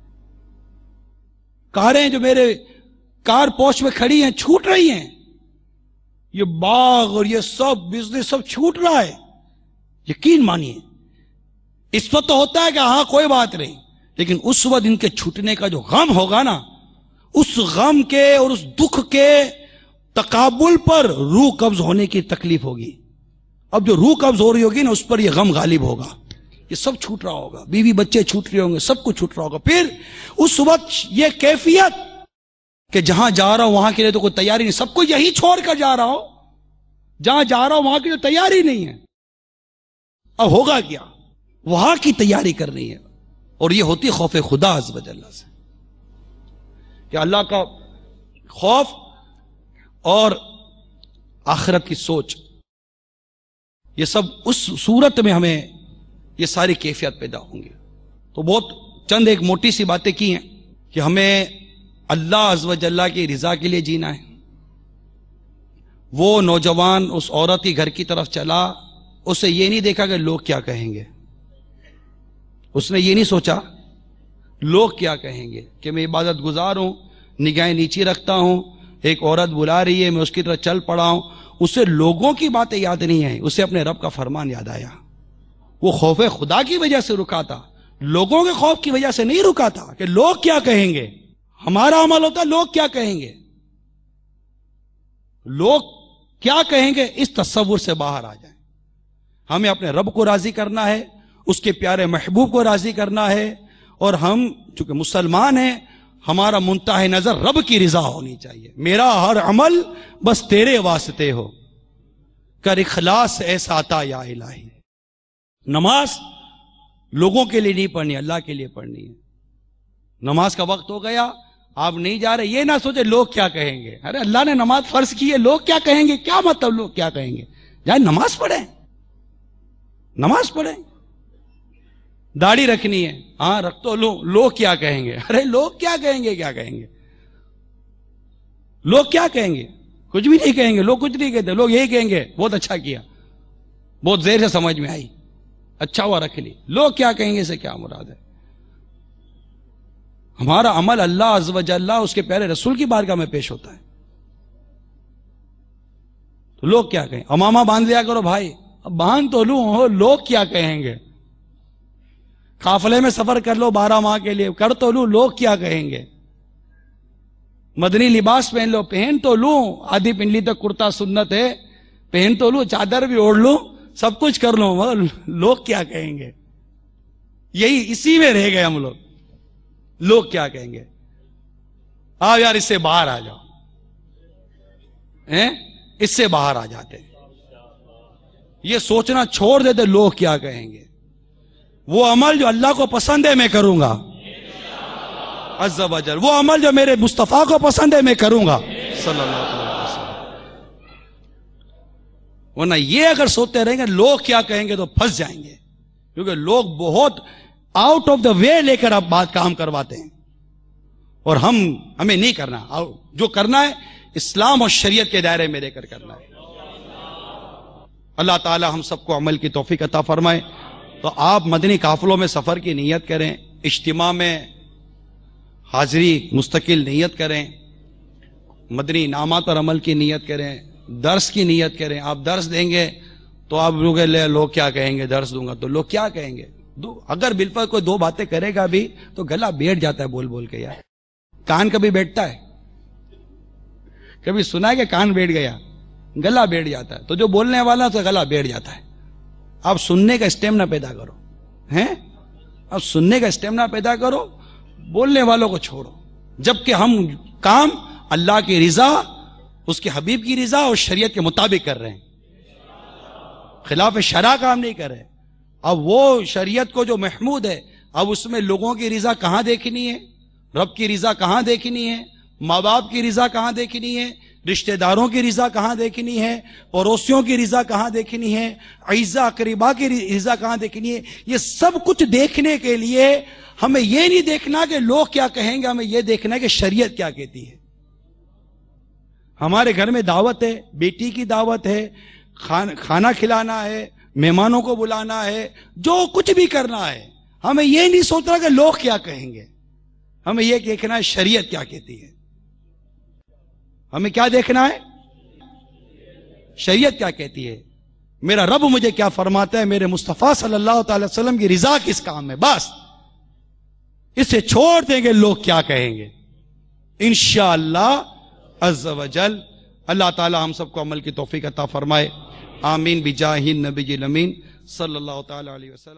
کاریں جو میرے کار پوش میں کھڑی ہیں چھوٹ رہی ہیں، یہ باغ اور یہ سب بزنس سب چھوٹ رہا ہے۔ یقین مانیے اس وقت تو ہوتا ہے کہ ہاں کوئی بات نہیں، لیکن اس وقت ان کے چھوٹنے کا جو غم ہوگا نا، اس غم کے اور اس دکھ کے تقابل پر روح قبض ہونے کی تکلیف ہوگی۔ اب جو روح قبض ہو رہی ہوگی نا اس پر یہ غم غالب ہوگا، یہ سب چھوٹ رہا ہوگا، بیوی بچے چھوٹ رہے ہوں گے، سب کچھ چھوٹ رہا ہوگا۔ پھر اس وقت یہ کیفیت کہ جہاں جا رہا ہوں وہاں کے لیے تو کوئی تیاری نہیں، سب کو یہی چھوڑ کر جا رہا ہو، جہاں جا رہا ہوں وہاں کی تو تیاری نہیں ہے، اب ہوگا کیا؟ وہاں کی تیاری کرنی ہے، اور یہ ہوتی خوف خدا عز و جل سے، کہ اللہ کا خوف اور آخرت کی سوچ، یہ سب اس صورت میں ہمیں یہ ساری کیفیت پیدا ہوں گی۔ تو بہت چند ایک موٹی سی باتیں کی ہیں کہ ہمیں اللہ عز و جل کی رضا کے لیے جینا ہے. وہ نوجوان اس عورت کی گھر کی طرف چلا, اسے یہ نہیں دیکھا کہ لوگ کیا کہیں گے, اس نے یہ نہیں سوچا لوگ کیا کہیں گے, کہ میں عبادت گزار ہوں, نگاہیں نیچی رکھتا ہوں, ایک عورت بلا رہی ہے, میں اس کی طرف چل پڑا ہوں. اسے لوگوں کی باتیں یاد نہیں آئیں, اسے اپنے رب کا فرمان یاد آیا. وہ خوف خدا کی وجہ سے رکا تھا, لوگوں کے خوف کی وجہ سے نہیں رکا تھا کہ لوگ کیا کہیں گے. ہمارا عمل ہوتا ہے لوگ کیا کہیں گے, لوگ کیا کہیں گے, اس تصور سے باہر آ جائیں. ہمیں اپنے رب کو راضی کرنا ہے, اس کے پیارے محبوب کو راضی کرنا ہے, اور ہم چونکہ مسلمان ہیں ہمارا منتہا نظر رب کی رضا ہونی چاہیے. میرا ہر عمل بس تیرے واسطے ہو, کر اخلاص ایسا عطا یا الہی. نماز لوگوں کے لیے نہیں پڑھنی, اللہ کے لیے پڑھنی ہے. نماز کا وقت ہو گیا, آپ نہیں جا رہے, یہ نہ سوچے لوگ کیا کہیں گے. ارے اللہ نے نماز فرض کی ہے, لوگ کیا کہیں گے, کیا مطلب لوگ کیا کہیں گے. جائیں نماز پڑھیں, نماز پڑھیں. داڑھی رکھنی ہے, ہاں رکھ تو لو, لوگ کیا کہیں گے. ارے لوگ کیا کہیں گے, کیا کہیں گے, لوگ کیا کہیں گے, کچھ بھی نہیں کہیں گے. لوگ کچھ نہیں کہتے, لوگ یہی کہیں گے بہت اچھا کیا, بہت زیر سے سمجھ میں آئی, اچھا ہوا رکھ لی. لوگ کیا کہیں گے سے کیا مراد ہے. ہمارا عمل اللہ عز و جل اس کے پیارے رسول کی بارگاہ میں پیش ہوتا ہے. تو لوگ کیا کہیں, امامہ باندھ لیا کرو بھائی, اب باندھ تو لوں ہو, لوگ کیا کہیں گے. قافلے میں سفر کر لو بارہ ماہ کے لیے, کر تو لوں, لوگ کیا کہیں گے. مدنی لباس پہن لو, پہن تو لوں, آدھی پنڈلی تک کرتا سنت ہے, پہن تو لوں, چادر بھی اوڑھ لوں, سب کچھ کر لوں, مگر لوگ کیا کہیں گے. یہی اسی میں رہ گئے ہم لوگ, لوگ کیا کہیں گے. آؤ یار اس سے باہر آ جاؤ, اس سے باہر آ جاتے, یہ سوچنا چھوڑ دیتے لوگ کیا کہیں گے. وہ عمل جو اللہ کو پسند ہے میں کروں گا عز و جل, وہ عمل جو میرے مصطفیٰ کو پسند ہے میں کروں گا صلی اللہ علیہ وسلم. ورنہ یہ اگر سوچتے رہیں گے لوگ کیا کہیں گے تو پھنس جائیں گے, کیونکہ لوگ بہت آؤٹ آف دا وے لے کر آپ بات کام کرواتے ہیں, اور ہم ہمیں نہیں کرنا. جو کرنا ہے اسلام اور شریعت کے دائرے میں رہ کر کرنا ہے. اللہ تعالی ہم سب کو عمل کی توفیق عطا فرمائے. تو آپ مدنی قافلوں میں سفر کی نیت کریں, اجتماع میں حاضری مستقل نیت کریں, مدنی انعامات پر عمل کی نیت کریں, درس کی نیت کریں. آپ درس دیں گے تو آپ لوگ لے لوگ کیا کہیں گے, درس دوں گا تو لوگ کیا کہیں گے. اگر بالفعل کوئی دو باتیں کرے گا بھی تو گلا بیٹھ جاتا ہے بول بول کے. یار کان کبھی بیٹھتا ہے, کبھی سنا ہے کہ کان بیٹھ گیا, گلا بیٹھ جاتا ہے. تو جو بولنے والا تو گلا بیٹھ جاتا ہے. آپ سننے کا اسٹیمنا پیدا کرو, ہیں آپ سننے کا اسٹیمنا پیدا کرو, بولنے والوں کو چھوڑو. جبکہ ہم کام اللہ کی رضا, اس کے حبیب کی رضا اور شریعت کے مطابق کر رہے ہیں, خلاف شرع کام نہیں کر رہے. اب وہ شریعت کو جو محمود ہے, اب اس میں لوگوں کی رضا کہاں دیکھنی ہے, رب کی رضا کہاں دیکھنی ہے, ماں باپ کی رضا کہاں دیکھنی ہے, رشتہ داروں کی رضا کہاں دیکھنی ہے, پڑوسیوں کی رضا کہاں دیکھنی ہے, اعزا اقربا کی رضا کہاں دیکھنی ہے. یہ سب کچھ دیکھنے کے لیے ہمیں یہ نہیں دیکھنا کہ لوگ کیا کہیں گے, ہمیں یہ دیکھنا ہے کہ شریعت کیا کہتی ہے. ہمارے گھر میں دعوت ہے, بیٹی کی دعوت ہے, کھانا کھلانا ہے, مہمانوں کو بلانا ہے, جو کچھ بھی کرنا ہے, ہمیں یہ نہیں سوچنا کہ لوگ کیا کہیں گے. ہمیں یہ دیکھنا ہے شریعت کیا کہتی ہے. ہمیں کیا دیکھنا ہے, شریعت کیا کہتی ہے, میرا رب مجھے کیا فرماتا ہے, میرے مصطفیٰ صلی اللہ تعالی وسلم کی رضا کس کام ہے. بس اسے چھوڑ دیں گے لوگ کیا کہیں گے. انشاءاللہ عز و جل اللہ تعالی ہم سب کو عمل کی توفیق عطا فرمائے. آمین بجاہ النبی الامین صلی اللہ تعالی علیہ وسلم.